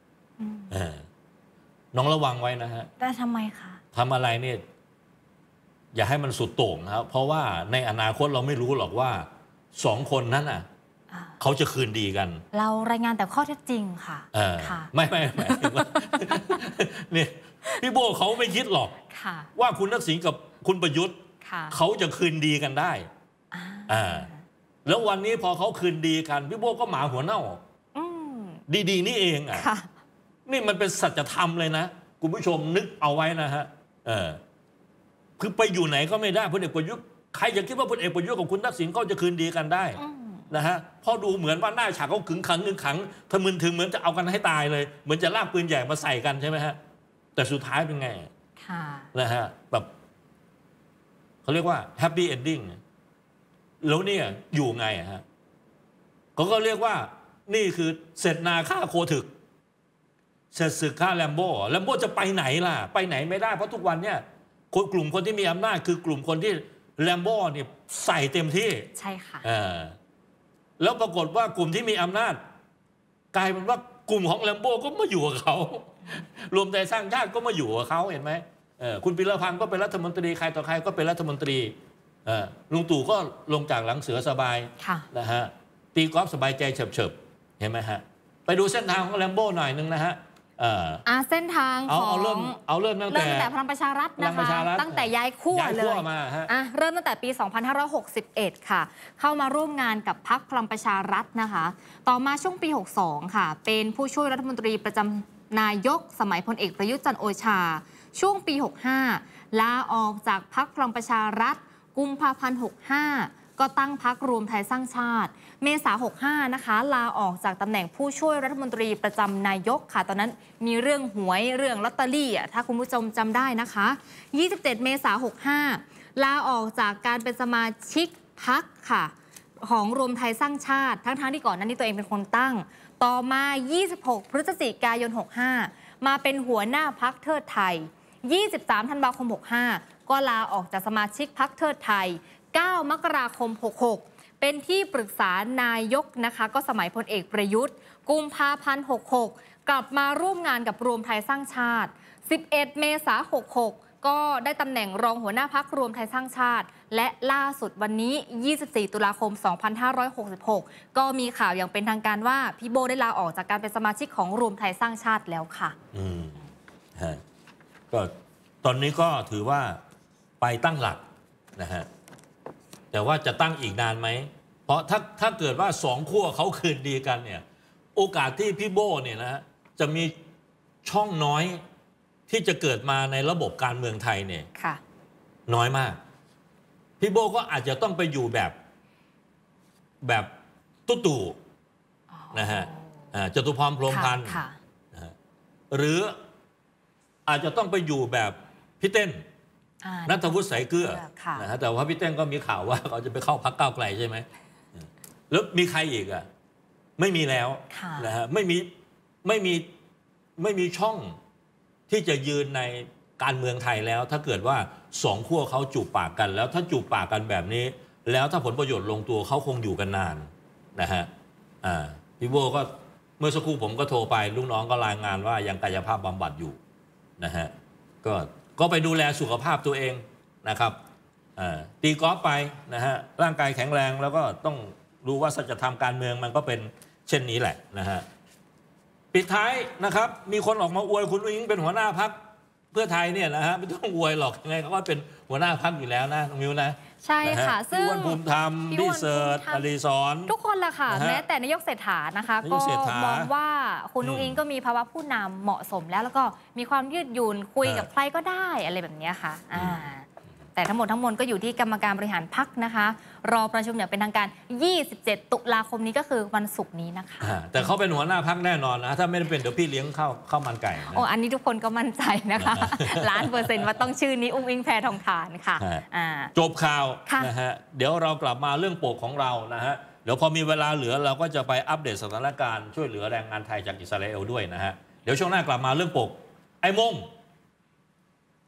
น้องระวังไว้นะฮะแต่ทำไมคะทำอะไรเนี่ยอย่าให้มันสุดโต่งนะครับเพราะว่าในอนาคตเราไม่รู้หรอกว่าสองคนนั้นอ่ะเขาจะคืนดีกันเรารายงานแต่ข้อเท็จจริงค่ะค่ะไม่ไม่ไม่เนี่ยพี่โบเขาไม่คิดหรอกว่าคุณทักษิณกับคุณประยุทธ์เขาจะคืนดีกันได้อ่าแล้ววันนี้พอเขาคืนดีกันพี่โบก็หมาหัวเน่าดีๆนี่เองอ่ะนี่มันเป็นสัจธรรมเลยนะคุณผู้ชมนึกเอาไว้นะฮะเออคือไปอยู่ไหนก็ไม่ได้พลเอกประยุทธ์ใครจะคิดว่าพลเอกประยุทธ์กับคุณทักษิณเขาจะคืนดีกันได้นะฮะพอดูเหมือนว่าหน้าฉากเขาขึงขังขึงขังทะมึนถึงเหมือนจะเอากันให้ตายเลยเหมือนจะลากปืนใหญ่มาใส่กันใช่ไหมฮะแต่สุดท้ายเป็นไงนะฮะแบบเขาเรียกว่าแฮปปี้เอนดิ้งแล้วเนี่ยอยู่ไงฮะเขาก็เรียกว่านี่คือเสร็จนาฆ่าโคถึกเสร็จศึกฆ่าแลมโบ้แลมโบ้จะไปไหนล่ะไปไหนไม่ได้เพราะทุกวันเนี่ยคนกลุ่มคนที่มีอำนาจคือกลุ่มคนที่แลมโบ้เนี่ยใส่เต็มที่ใช่ค่ะแล้วปรากฏว่ากลุ่มที่มีอำนาจกลายเป็นว่ากลุ่มของแลมโบ้ก็มาอยู่กับเขารวมใจสร้างชาติก็มาอยู่กับเขาเห็นไหมคุณปิรพันธ์ก็เป็นรัฐมนตรีใครต่อใครก็เป็นรัฐมนตรีลุงตู่ก็ลงจากหลังเสือสบายนะฮะตีกอล์ฟสบายใจเฉิบๆเห็นไหมฮะไปดูเส้นทางของแลมโบ้หน่อยนึงนะฮะอ่าเส้นทางของเอาเริ่มเอาเริ่มตั้งแต่เริ่มตั้งแต่พลังประชารัฐนะคะตั้งแต่ย้ายขั้วเลยอ่ะเริ่มตั้งแต่ปีสองพันห้าร้อยหกสิบเอ็ดค่ะเข้ามาร่วมงานกับพรรคพลังประชารัฐนะคะต่อมาช่วงปีหกสิบสองค่ะเป็นผู้ช่วยรัฐมนตรีประจำนายกสมัยพลเอกประยุทธ์จันทร์โอชาช่วงปีหกสิบห้าลาออกจากพรรคพลังประชารัฐกุมภาพันธ์หกสิบห้าก็ตั้งพรรครวมไทยสร้างชาติเมษาหกสิบห้านะคะลาออกจากตำแหน่งผู้ช่วยรัฐมนตรีประจำนายกค่ะตอนนั้นมีเรื่องหวยเรื่องลอตเตอรี่อ่ะถ้าคุณผู้ชมจำได้นะคะยี่สิบเจ็ดเมษาหกสิบห้าลาออกจากการเป็นสมาชิกพรรคค่ะของรวมไทยสร้างชาติทั้งๆที่ก่อนหน้านี้ตัวเองเป็นคนตั้งต่อมายี่สิบหกพฤศจิกายนหกสิบห้ามาเป็นหัวหน้าพรรคเทิดไทยยี่สิบสามธันวาคมหกสิบห้าก็ลาออกจากสมาชิกพรรคเทิดไทยเก้ามกราคมหกสิบหกเป็นที่ปรึกษานายกนะคะก็สมัยพลเอกประยุทธ์กุมภาพันธ์หกสิบหกกลับมาร่วมงานกับรวมไทยสร้างชาติสิบเอ็ดเมษายนหกสิบหกก็ได้ตำแหน่งรองหัวหน้าพรรครวมไทยสร้างชาติและล่าสุดวันนี้ยี่สิบสี่ตุลาคมสองพันห้าร้อยหกสิบหกก็มีข่าวอย่างเป็นทางการว่าพี่โบได้ลาออกจากการเป็นสมาชิกของรวมไทยสร้างชาติแล้วค่ะอืมฮะก็ตอนนี้ก็ถือว่าไปตั้งหลักนะฮะแต่ว่าจะตั้งอีกนานไหมเพราะถ้าถ้าเกิดว่าสองขั้วเขาคืนดีกันเนี่ยโอกาสที่พี่โบ้เนี่ยนะฮะจะมีช่องน้อยที่จะเกิดมาในระบบการเมืองไทยเนี่ยน้อยมากพี่โบ้ก็อาจจะต้องไปอยู่แบบแบบตุ๊ตู่นะฮะจตุพรพรหมพันธ์หรืออาจจะต้องไปอยู่แบบพี่เต้นณัฐวุฒิสายเกลือนะฮะแต่ว่าพี่เต้นก็มีข่าวว่าเขาจะไปเข้าพรรคก้าวไกลใช่ไหมแล้วมีใครอีกอ่ะไม่มีแล้วนะฮะไม่มีไม่มีไม่มีช่องที่จะยืนในการเมืองไทยแล้วถ้าเกิดว่าสองขั้วเขาจูบปากกันแล้วถ้าจูบปากกันแบบนี้แล้วถ้าผลประโยชน์ลงตัวเขาคงอยู่กันนานนะฮะอ่าพี่โบก็เมื่อสักครู่ผมก็โทรไปลูกน้องก็รายงานว่ายังกายภาพบำบัดอยู่นะฮะก็ก็ไปดูแลสุขภาพตัวเองนะครับตีกอล์ฟไปนะฮะร่างกายแข็งแรงแล้วก็ต้องรู้ว่าสัจธรรมการเมืองมันก็เป็นเช่นนี้แหละนะฮะปิดท้ายนะครับมีคนออกมาอวยคุณอุ้งอิ๊งเป็นหัวหน้าพรรคเพื่อไทยเนี่ยนะฮะไม่ต้องอวยหรอกยังไงเขาว่าเป็นหัวหน้าพรรคอยู่แล้วนะน้องมิวนะใช่ค่ะซึ่งพี่วันภูมิธรรมพี่เสิร์ชอลีสอนทุกคนแหละค่ะแม้แต่นายกเศรษฐานะคะก็มองว่าคุณอุ้งอิ๊งก็มีภาวะผู้นำเหมาะสมแล้วแล้วก็มีความยืดหยุ่นคุยกับใครก็ได้อะไรแบบนี้ค่ะอ่าแต่ทั้งหมดทั้งมวลก็อยู่ที่กรรมการบริหารพรรคนะคะรอประชุมอย่างเป็นทางการยี่สิบเจ็ดตุลาคมนี้ก็คือวันศุกร์นี้นะคะแต่เขาเป็นหัวหน้าพรรคแน่นอนนะถ้าไม่ได้เป็นเดี๋ยวพี่เลี้ยงข้าวข้าวมันไก่โอ้อันนี้ทุกคนก็มั่นใจนะคะล้านเปอร์เซ็นต์ว่าต้องชื่อนี้อุ้งอิงแพทองธารค่ะจบข่าวนะฮะเดี๋ยวเรากลับมาเรื่องโปกของเรานะฮะเดี๋ยวพอมีเวลาเหลือเราก็จะไปอัปเดตสถานการณ์ช่วยเหลือแรงงานไทยจากอิสราเอลด้วยนะฮะเดี๋ยวช่วงหน้ากลับมาเรื่องโปกไอ้มง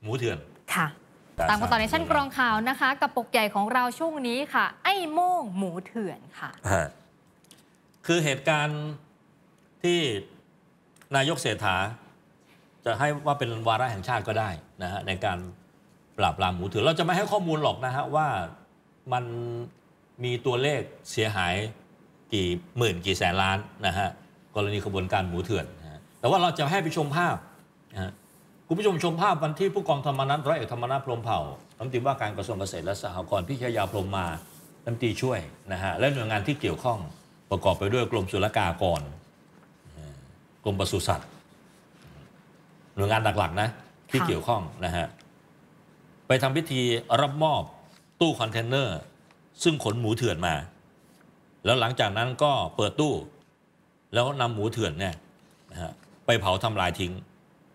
หมูเถื่อนค่ะตามกันต่อในชั้นกรองข่าวนะคะกับปกใหญ่ของเราช่วงนี้ค่ะไอ้โม่งหมูเถื่อนค่ะคือเหตุการณ์ที่นายกเศรษฐาจะให้ว่าเป็นวาระแห่งชาติก็ได้นะฮะในการปราบปรามหมูเถื่อนเราจะไม่ให้ข้อมูลหรอกนะฮะว่ามันมีตัวเลขเสียหายกี่หมื่นกี่แสนล้านนะฮะกรณีขบวนการหมูเถื่อนนะแต่ว่าเราจะให้ไปชมภาพนะคุณผู้ชมชมภาพวันที่ผู้กองธรรมนัฐร้อยเอกธรรมนัฐพรหมเผ่ารัฐมนตรีว่าการกระทรวงเกษตรและสหกรณ์พิชยาพรหมมารัฐมนตรีช่วยนะฮะและหน่วยงานที่เกี่ยวข้องประกอบไปด้วยกรมศุลกากรกรมปศุสัตว์หน่วยงานหลักๆนะที่เกี่ยวข้องนะฮะไปทำพิธีรับมอบตู้คอนเทนเนอร์ซึ่งขนหมูเถื่อนมาแล้วหลังจากนั้นก็เปิดตู้แล้วนำหมูเถื่อนเนี่ยนะฮะไปเผาทำลายทิ้ง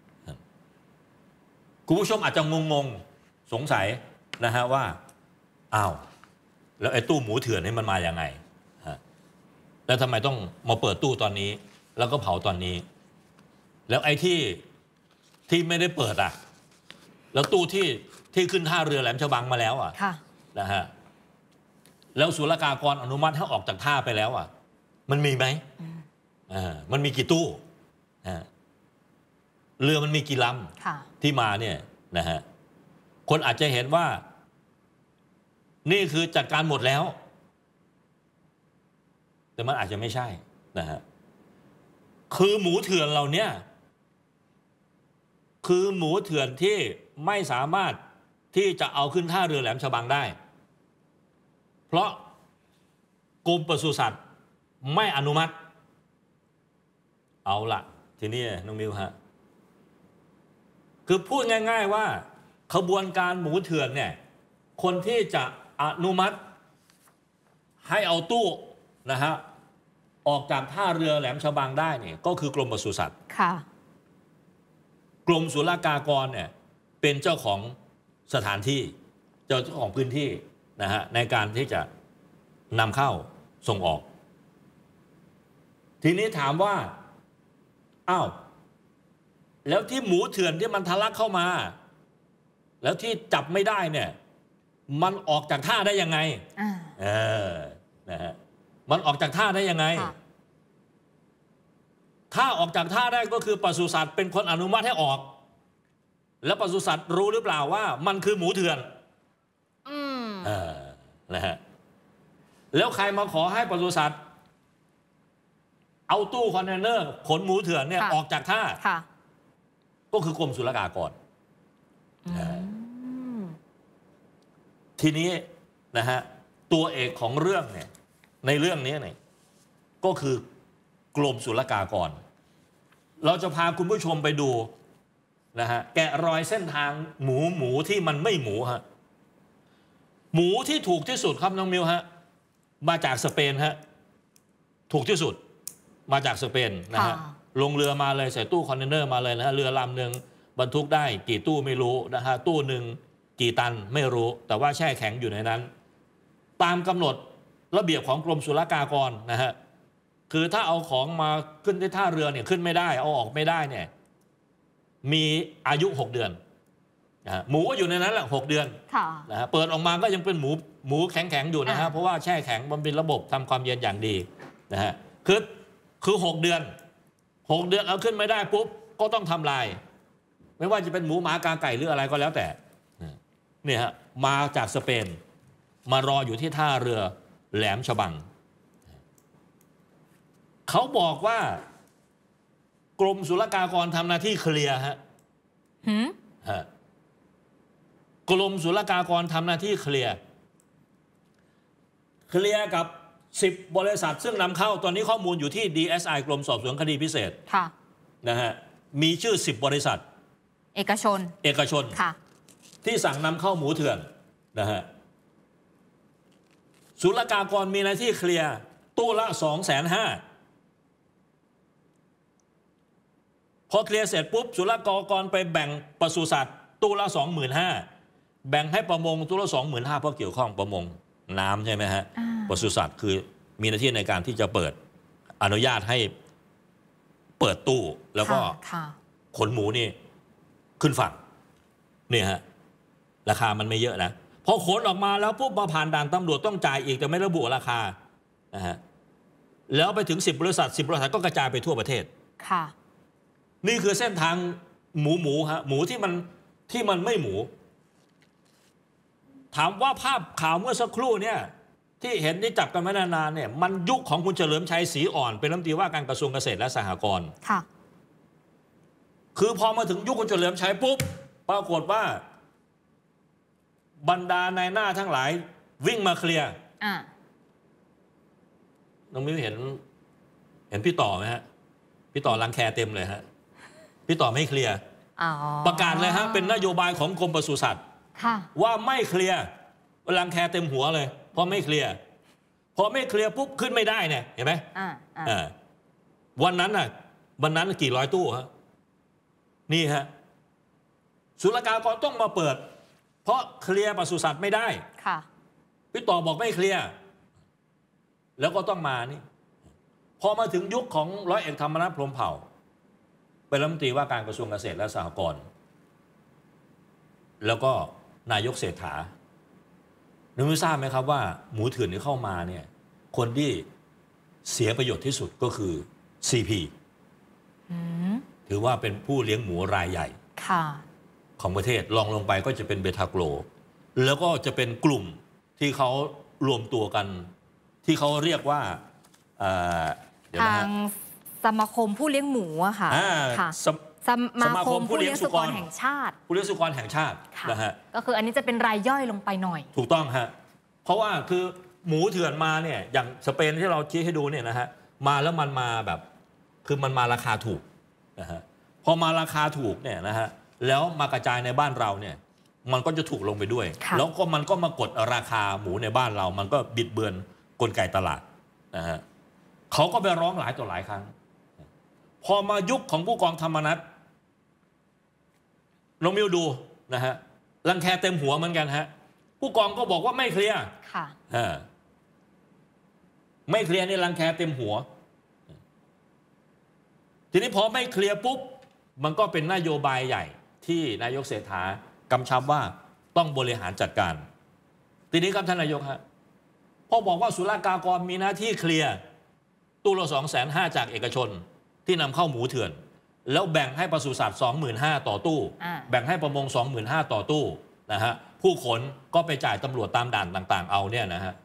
คุณผู้ชมอาจจะงงๆสงสัยนะฮะว่าอ้าวแล้วไอ้ตู้หมูเถื่อนนี่มันมาอย่างไงฮะแล้วทำไมต้องมาเปิดตู้ตอนนี้แล้วก็เผาตอนนี้แล้วไอ้ที่ที่ไม่ได้เปิดอ่ะแล้วตู้ที่ที่ขึ้นท่าเรือแหลมฉบังมาแล้วอ่ะนะฮะแล้วศุลกากรอนุมัติให้ออกจากท่าไปแล้วอ่ะมันมีไหมอ่ามันมีกี่ตู้อ่าเรือมันมีกี่ลำที่มาเนี่ยนะฮะคนอาจจะเห็นว่านี่คือจัดการหมดแล้วแต่มันอาจจะไม่ใช่นะฮะคือหมูเถื่อนเราเนี่ยคือหมูเถื่อนที่ไม่สามารถที่จะเอาขึ้นท่าเรือแหลมฉบังได้เพราะกรมปศุสัตว์ไม่อนุมัติเอาละทีนี้น้องมิวฮะคือพูดง่ายๆว่าขบวนการหมูเถื่อนเนี่ยคนที่จะอนุมัติให้เอาตู้นะฮะออกจากท่าเรือแหลมฉบังได้เนี่ยก็คือกรมปศุสัตว์ค่ะกรมศุลกากรเนี่ยเป็นเจ้าของสถานที่เจ้าของพื้นที่นะฮะในการที่จะนำเข้าส่งออกทีนี้ถามว่าอ้าวแล้วที่หมูเถื่อนที่มันทะลักเข้ามาแล้วที่จับไม่ได้เนี่ยมันออกจากท่าได้ยังไงเออนะฮะมันออกจากท่าได้ยังไงถ้าออกจากท่าได้ก็คือปศุสัตว์เป็นคนอนุมัติให้ออกแล้วปศุสัตว์รู้หรือเปล่าว่ามันคือหมูเถื่อนอืมเออนะฮะแล้วใครมาขอให้ปศุสัตว์เอาตู้คอนเทนเนอร์ขนหมูเถื่อนเนี่ยออกจากท่าก็คือกรมศุลกากรทีนี้นะฮะตัวเอกของเรื่องเนี่ยในเรื่องนี้เนี่ยก็คือกรมศุลกากรเราจะพาคุณผู้ชมไปดูนะฮะแกะรอยเส้นทางหมูหมูที่มันไม่หมูฮะหมูที่ถูกที่สุดครับน้องมิวฮะมาจากสเปนฮะถูกที่สุดมาจากสเปนนะฮะลงเรือมาเลยใส่ตู้คอนเทนเนอร์มาเลยนะฮะเรือลำหนึ่งบรรทุกได้กี่ตู้ไม่รู้นะฮะตู้หนึ่งกี่ตันไม่รู้แต่ว่าแช่แข็งอยู่ในนั้นตามกำหนดระเบียบของกรมศุลกากรนะฮะคือถ้าเอาของมาขึ้นที่ท่าเรือเนี่ยขึ้นไม่ได้เอาออกไม่ได้เนี่ยมีอายุหกเดือนนะฮะหมูก็อยู่ในนั้นแหละหกเดือนนะฮะเปิดออกมาก็ยังเป็นหมูหมูแข็งๆอยู่นะฮะเพราะว่าแช่แข็งมันเป็นระบบทำความเย็นอย่างดีนะฮะคือคือหกเดือนหกเดือนเอาขึ้นไม่ได้ปุ๊บก็ต้องทำลายไม่ว่าจะเป็นหมูหมากาไก่หรืออะไรก็แล้วแต่เนี่ยฮะมาจากสเปนมารออยู่ที่ท่าเรือแหลมฉบังเขาบอกว่ากรมศุลกากรทำหน้าที่เคลียร์ฮะฮะกรมศุลกากรทำหน้าที่เคลียร์เคลียร์กับสิบบริษัทซึ่งนำเข้าตอนนี้ข้อมูลอยู่ที่ ดี เอส ไอ กรมสอบสวนคดีพิเศษค่ะนะฮะมีชื่อสิบบริษัทเอกชนเอกชนค่ะที่สั่งนำเข้าหมูเถื่อนนะฮะศุลกากรมีหน้าที่เคลียร์ตู้ละสองแสนห้าพอเคลียร์เสร็จปุ๊บศุลกากรไปแบ่งปศุสัตว์ตู้ละสองหมื่นห้าแบ่งให้ประมงตู้ละสองหมื่นห้าเพราะเกี่ยวข้องประมงน้ำใช่ไหมฮะปศุสัตว์คือมีหน้าที่ในการที่จะเปิดอนุญาตให้เปิดตู้แล้วก็ขนหมูนี่ขึ้นฝั่งเนี่ยฮะราคามันไม่เยอะนะพอขนออกมาแล้วปุ๊บมาผ่านด่านตำรวจต้องจ่ายอีกแต่ไม่ระบุราคานะฮะแล้วไปถึงสิบบริษัทสิบบริษัทก็กระจายไปทั่วประเทศค่ะนี่คือเส้นทางหมูหมูฮะหมูที่มันที่มันไม่หมูถามว่าภาพข่าวเมื่อสักครู่เนี่ยที่เห็นที่จับกันมานานๆเนี่ยมันยุคของคุณเฉลิมชัยศรีอ่อนเป็นรัฐมนตรีว่าการกระทรวงเกษตรและสหกรณ์ค่ะคือพอมาถึงยุคคุณเฉลิมชัยปุ๊บปรากฏว่าบรรดานายหน้าทั้งหลายวิ่งมาเคลียร์อ่าน้องมิ้วเห็นเห็นพี่ต่อไหมฮะพี่ต่อรังแคเต็มเลยฮะพี่ต่อไม่เคลียร์ประกาศเลยฮะเป็นนโยบายของกรมปศุสัตว์ว่าไม่เคลียร์รังแคเต็มหัวเลยเพราะไม่เคลียร์พอไม่เคลียร์ปุ๊บขึ้นไม่ได้เนี่ยเห็นไหมอ่าวันนั้นน่ะวันนั้นกี่ร้อยตู้ฮะนี่ฮะศุลกากรต้องมาเปิดเพราะเคลียร์ปศุสัตว์ไม่ได้ค่ะพี่ต่อบอกไม่เคลียร์แล้วก็ต้องมานี่พอมาถึงยุคของร้อยเอกธรรมนัสพรหมเผ่าเป็นรัฐมนตรีว่าการกระทรวงเกษตรและสหกรณ์แล้วก็นายกเศรษฐานึกไม่ทราบไหมครับว่าหมูเถื่อนที่เข้ามาเนี่ยคนที่เสียประโยชน์ที่สุดก็คือ ซี พี ถือว่าเป็นผู้เลี้ยงหมูรายใหญ่ของประเทศลองลงไปก็จะเป็นเบทาโกรแล้วก็จะเป็นกลุ่มที่เขารวมตัวกันที่เขาเรียกว่าทางสมาคมผู้เลี้ยงหมูอะค่ะสมาคมผู้เลี้ยงสุกรแห่งชาติผู้เลี้ยงสุกรแห่งชาตินะฮะก็คืออันนี้จะเป็นรายย่อยลงไปหน่อยถูกต้องฮะเพราะว่าคือหมูเถื่อนมาเนี่ยอย่างสเปนที่เราชี้ให้ดูเนี่ยนะฮะมาแล้วมันมาแบบคือมันมาราคาถูกนะฮะพอมาราคาถูกเนี่ยนะฮะแล้วมากระจายในบ้านเราเนี่ยมันก็จะถูกลงไปด้วยแล้วก็มันก็มากดราคาหมูในบ้านเรามันก็บิดเบือนกลไกตลาดนะฮะเขาก็ไปร้องหลายต่อหลายครั้งพอมายุคของผู้กองธรรมนัสลองมิวดูนะฮะรังแคเต็มหัวเหมือนกันฮะผู้กองก็บอกว่าไม่เคลียร์ค่ะไม่เคลียร์นี่รังแคเต็มหัวทีนี้พอไม่เคลียร์ปุ๊บมันก็เป็นนโยบายใหญ่ที่นายกเศรษฐากำชับว่าต้องบริหารจัดการทีนี้ครับท่านนายกฮะพอบอกว่าศุลกากรมีหน้าที่เคลียร์ตู้ละสองแสนห้าจากเอกชนที่นำเข้าหมูเถื่อนแล้วแบ่งให้ปศุสัตว์ สองหมื่นห้าพัน ต่อตู้แบ่งให้ประมง สองหมื่นห้าพัน ต่อตู้นะฮะผู้ขนก็ไปจ่ายตำรวจตามด่านต่างๆเอาเนี่ยนะฮะ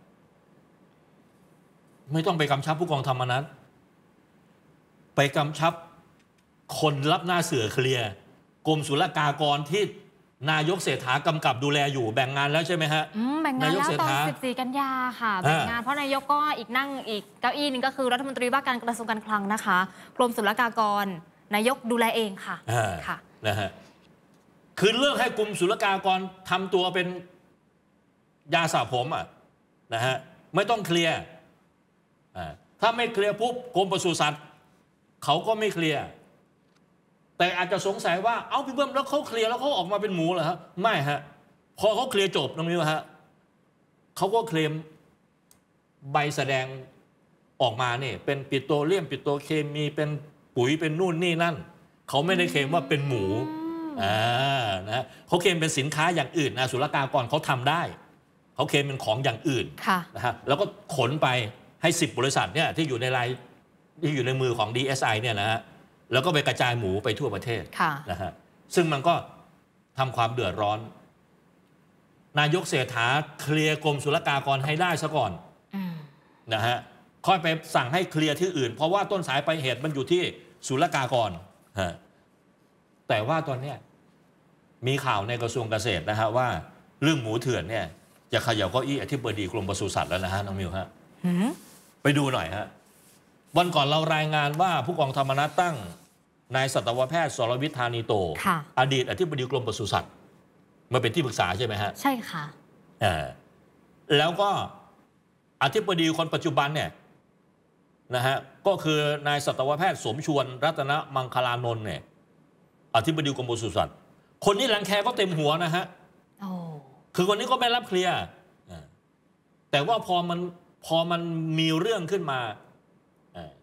ไม่ต้องไปกำชับผู้กองธรรมนัสไปกำชับคนรับหน้าเสือเคลียร์กรมศุลกากรที่นายกเศรษฐากำกับดูแลอยู่แบ่งงานแล้วใช่ไหมฮะแบ่งงานแล้วตอนสิบสี่กันยาค่ะแบ่งงานเพราะนายกก็อีกนั่งอีกเก้าอี้นึงก็คือรัฐมนตรีว่าการกระทรวงการคลังนะคะกรมศุลกากรนายกดูแลเองค่ะค่ะนะฮะคือเลิกให้กรมศุลกากรทำตัวเป็นยาสระผมอ่ะนะฮะไม่ต้องเคลียร์ถ้าไม่เคลียร์ปุ๊บกรมปศุสัตว์เขาก็ไม่เคลียร์แต่อาจจะสงสัยว่าเอาพี่เบิ้มแล้วเขาเคลียร์แล้วเขาออกมาเป็นหมูเหรอฮะไม่ฮะพอเขาเคลียร์จบตรงนี้ฮะเขาก็เคลมใบแสดงออกมาเนี่ยเป็นปิโตรเลียมปิโตรเคมีเป็นปุ๋ยเป็นนู่นนี่นั่นเขาไม่ได้เคลมว่าเป็นหมูอ่านะเขาเคลมเป็นสินค้าอย่างอื่นนะศุลกากรเขาทำได้เขาเคลมเป็นของอย่างอื่นนะฮะแล้วก็ขนไปให้สิบบริษัทเนี่ยที่อยู่ในรายที่อยู่ในมือของ ดี เอส ไอ เนี่ยนะฮะแล้วก็ไปกระจายหมูไปทั่วประเทศนะฮะซึ่งมันก็ทำความเดือดร้อนนายกเศรษฐาเคลียร์กรมศุลกากรให้ได้ซะก่อนนะฮะค่อยไปสั่งให้เคลียร์ที่อื่นเพราะว่าต้นสายปลายเหตุมันอยู่ที่ศุลกากรแต่ว่าตอนนี้มีข่าวในกระทรวงเกษตรนะฮะว่าเรื่องหมูเถื่อนเนี่ยจะเขย่าเก้าอี้อธิบดีกรมปศุสัตว์แล้วนะฮะน้องมิวฮะไปดูหน่อยฮะวันก่อนเรารายงานว่าผู้กองธรรมนัสตั้งนายสัตวแพทย์สรวิทย์ธานีโตอดีตอธิบดีกรมปศุสัตว์มาเป็นที่ปรึกษาใช่ไหมฮะใช่ค่ะแล้วก็อธิบดีคนปัจจุบันเนี่ยนะฮะก็คือนายสัตวแพทย์สมชวนรัตนมังคลานนท์เนี่ยอธิบดีกรมปศุสัตว์คนนี้รังแคก็เต็มหัวนะฮะคือคนนี้ก็ไม่รับเคลียร์แต่ว่าพอมันพอมันมีเรื่องขึ้นมา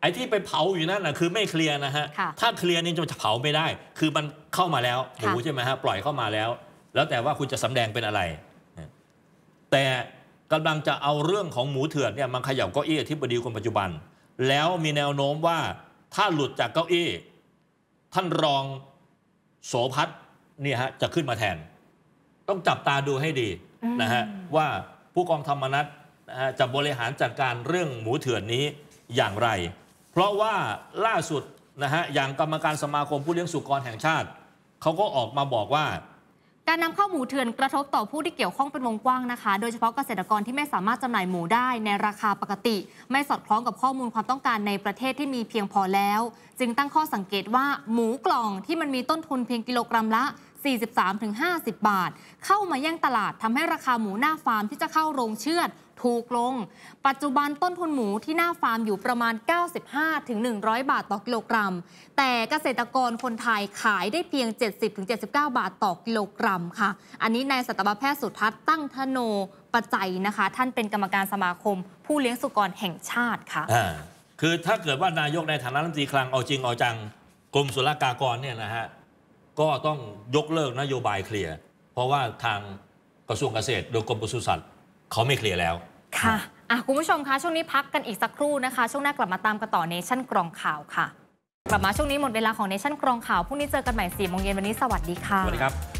ไอ้ที่ไปเผาอยู่นั่นนะคือไม่เคลียร์นะฮะถ้าเคลียร์นี่จะเผาไม่ได้คือมันเข้ามาแล้วหมูใช่ไหมฮะปล่อยเข้ามาแล้วแล้วแต่ว่าคุณจะสำแดงเป็นอะไรแต่กำลังจะเอาเรื่องของหมูเถื่อนเนี่ยมาเขย่าเก้าอี้อธิบดีคนปัจจุบันแล้วมีแนวโน้มว่าถ้าหลุดจากเก้าอี้ท่านรองโสภัทรเนี่ยฮะจะขึ้นมาแทนต้องจับตาดูให้ดีนะฮะว่าผู้กองธรรมนัสนะฮะจะบริหารจัดการเรื่องหมูเถื่อนนี้อย่างไรเพราะว่าล่าสุดนะฮะอย่างกรรมการสมาคมผู้เลี้ยงสุกรแห่งชาติเขาก็ออกมาบอกว่าการนำเข้าหมูเถื่อนกระทบต่อผู้ที่เกี่ยวข้องเป็นวงกว้างนะคะโดยเฉพาะเกษตรกรที่ไม่สามารถจำหน่ายหมูได้ในราคาปกติไม่สอดคล้องกับข้อมูลความต้องการในประเทศที่มีเพียงพอแล้วจึงตั้งข้อสังเกตว่าหมูกล่องที่มันมีต้นทุนเพียงกิโลกรัมละ สี่สิบสามถึงห้าสิบ บาทเข้ามาแย่งตลาดทำให้ราคาหมูหน้าฟาร์มที่จะเข้าโรงเชือดถูกลงปัจจุบันต้นทุนหมูที่หน้าฟาร์มอยู่ประมาณ เก้าสิบห้าถึงหนึ่งร้อย บาทต่อกิโลกรัมแต่เกษตรกรคนไทยขายได้เพียง เจ็ดสิบถึงเจ็ดสิบเก้า บาทต่อกิโลกรัมค่ะอันนี้นายสัตวแพทย์สุทัศน์ตั้งธโนปัจจัยนะคะท่านเป็นกรรมการสมาคมผู้เลี้ยงสุกรแห่งชาติค่ะอ่าคือถ้าเกิดว่านายกในฐานะรัฐมนตรีคลังเอาจริงเอาจังกรมศุลกากรเนี่ยนะฮะก็ต้องยกเลิกนโยบายเคลียร์เพราะว่าทางกระทรวงเกษตรโดยกรมปศุสัตว์เขาไม่เคลียร์แล้วค่ะอ่ะคุณผู้ชมคะช่วงนี้พักกันอีกสักครู่นะคะช่วงหน้ากลับมาตามกันต่อเนชั่นกรองข่าวค่ะกลับมาช่วงนี้หมดเวลาของเนชั่นกรองข่าวพรุ่งนี้เจอกันใหม่สี่โมงเย็นวันนี้สวัสดีค่ะสวัสดีครับ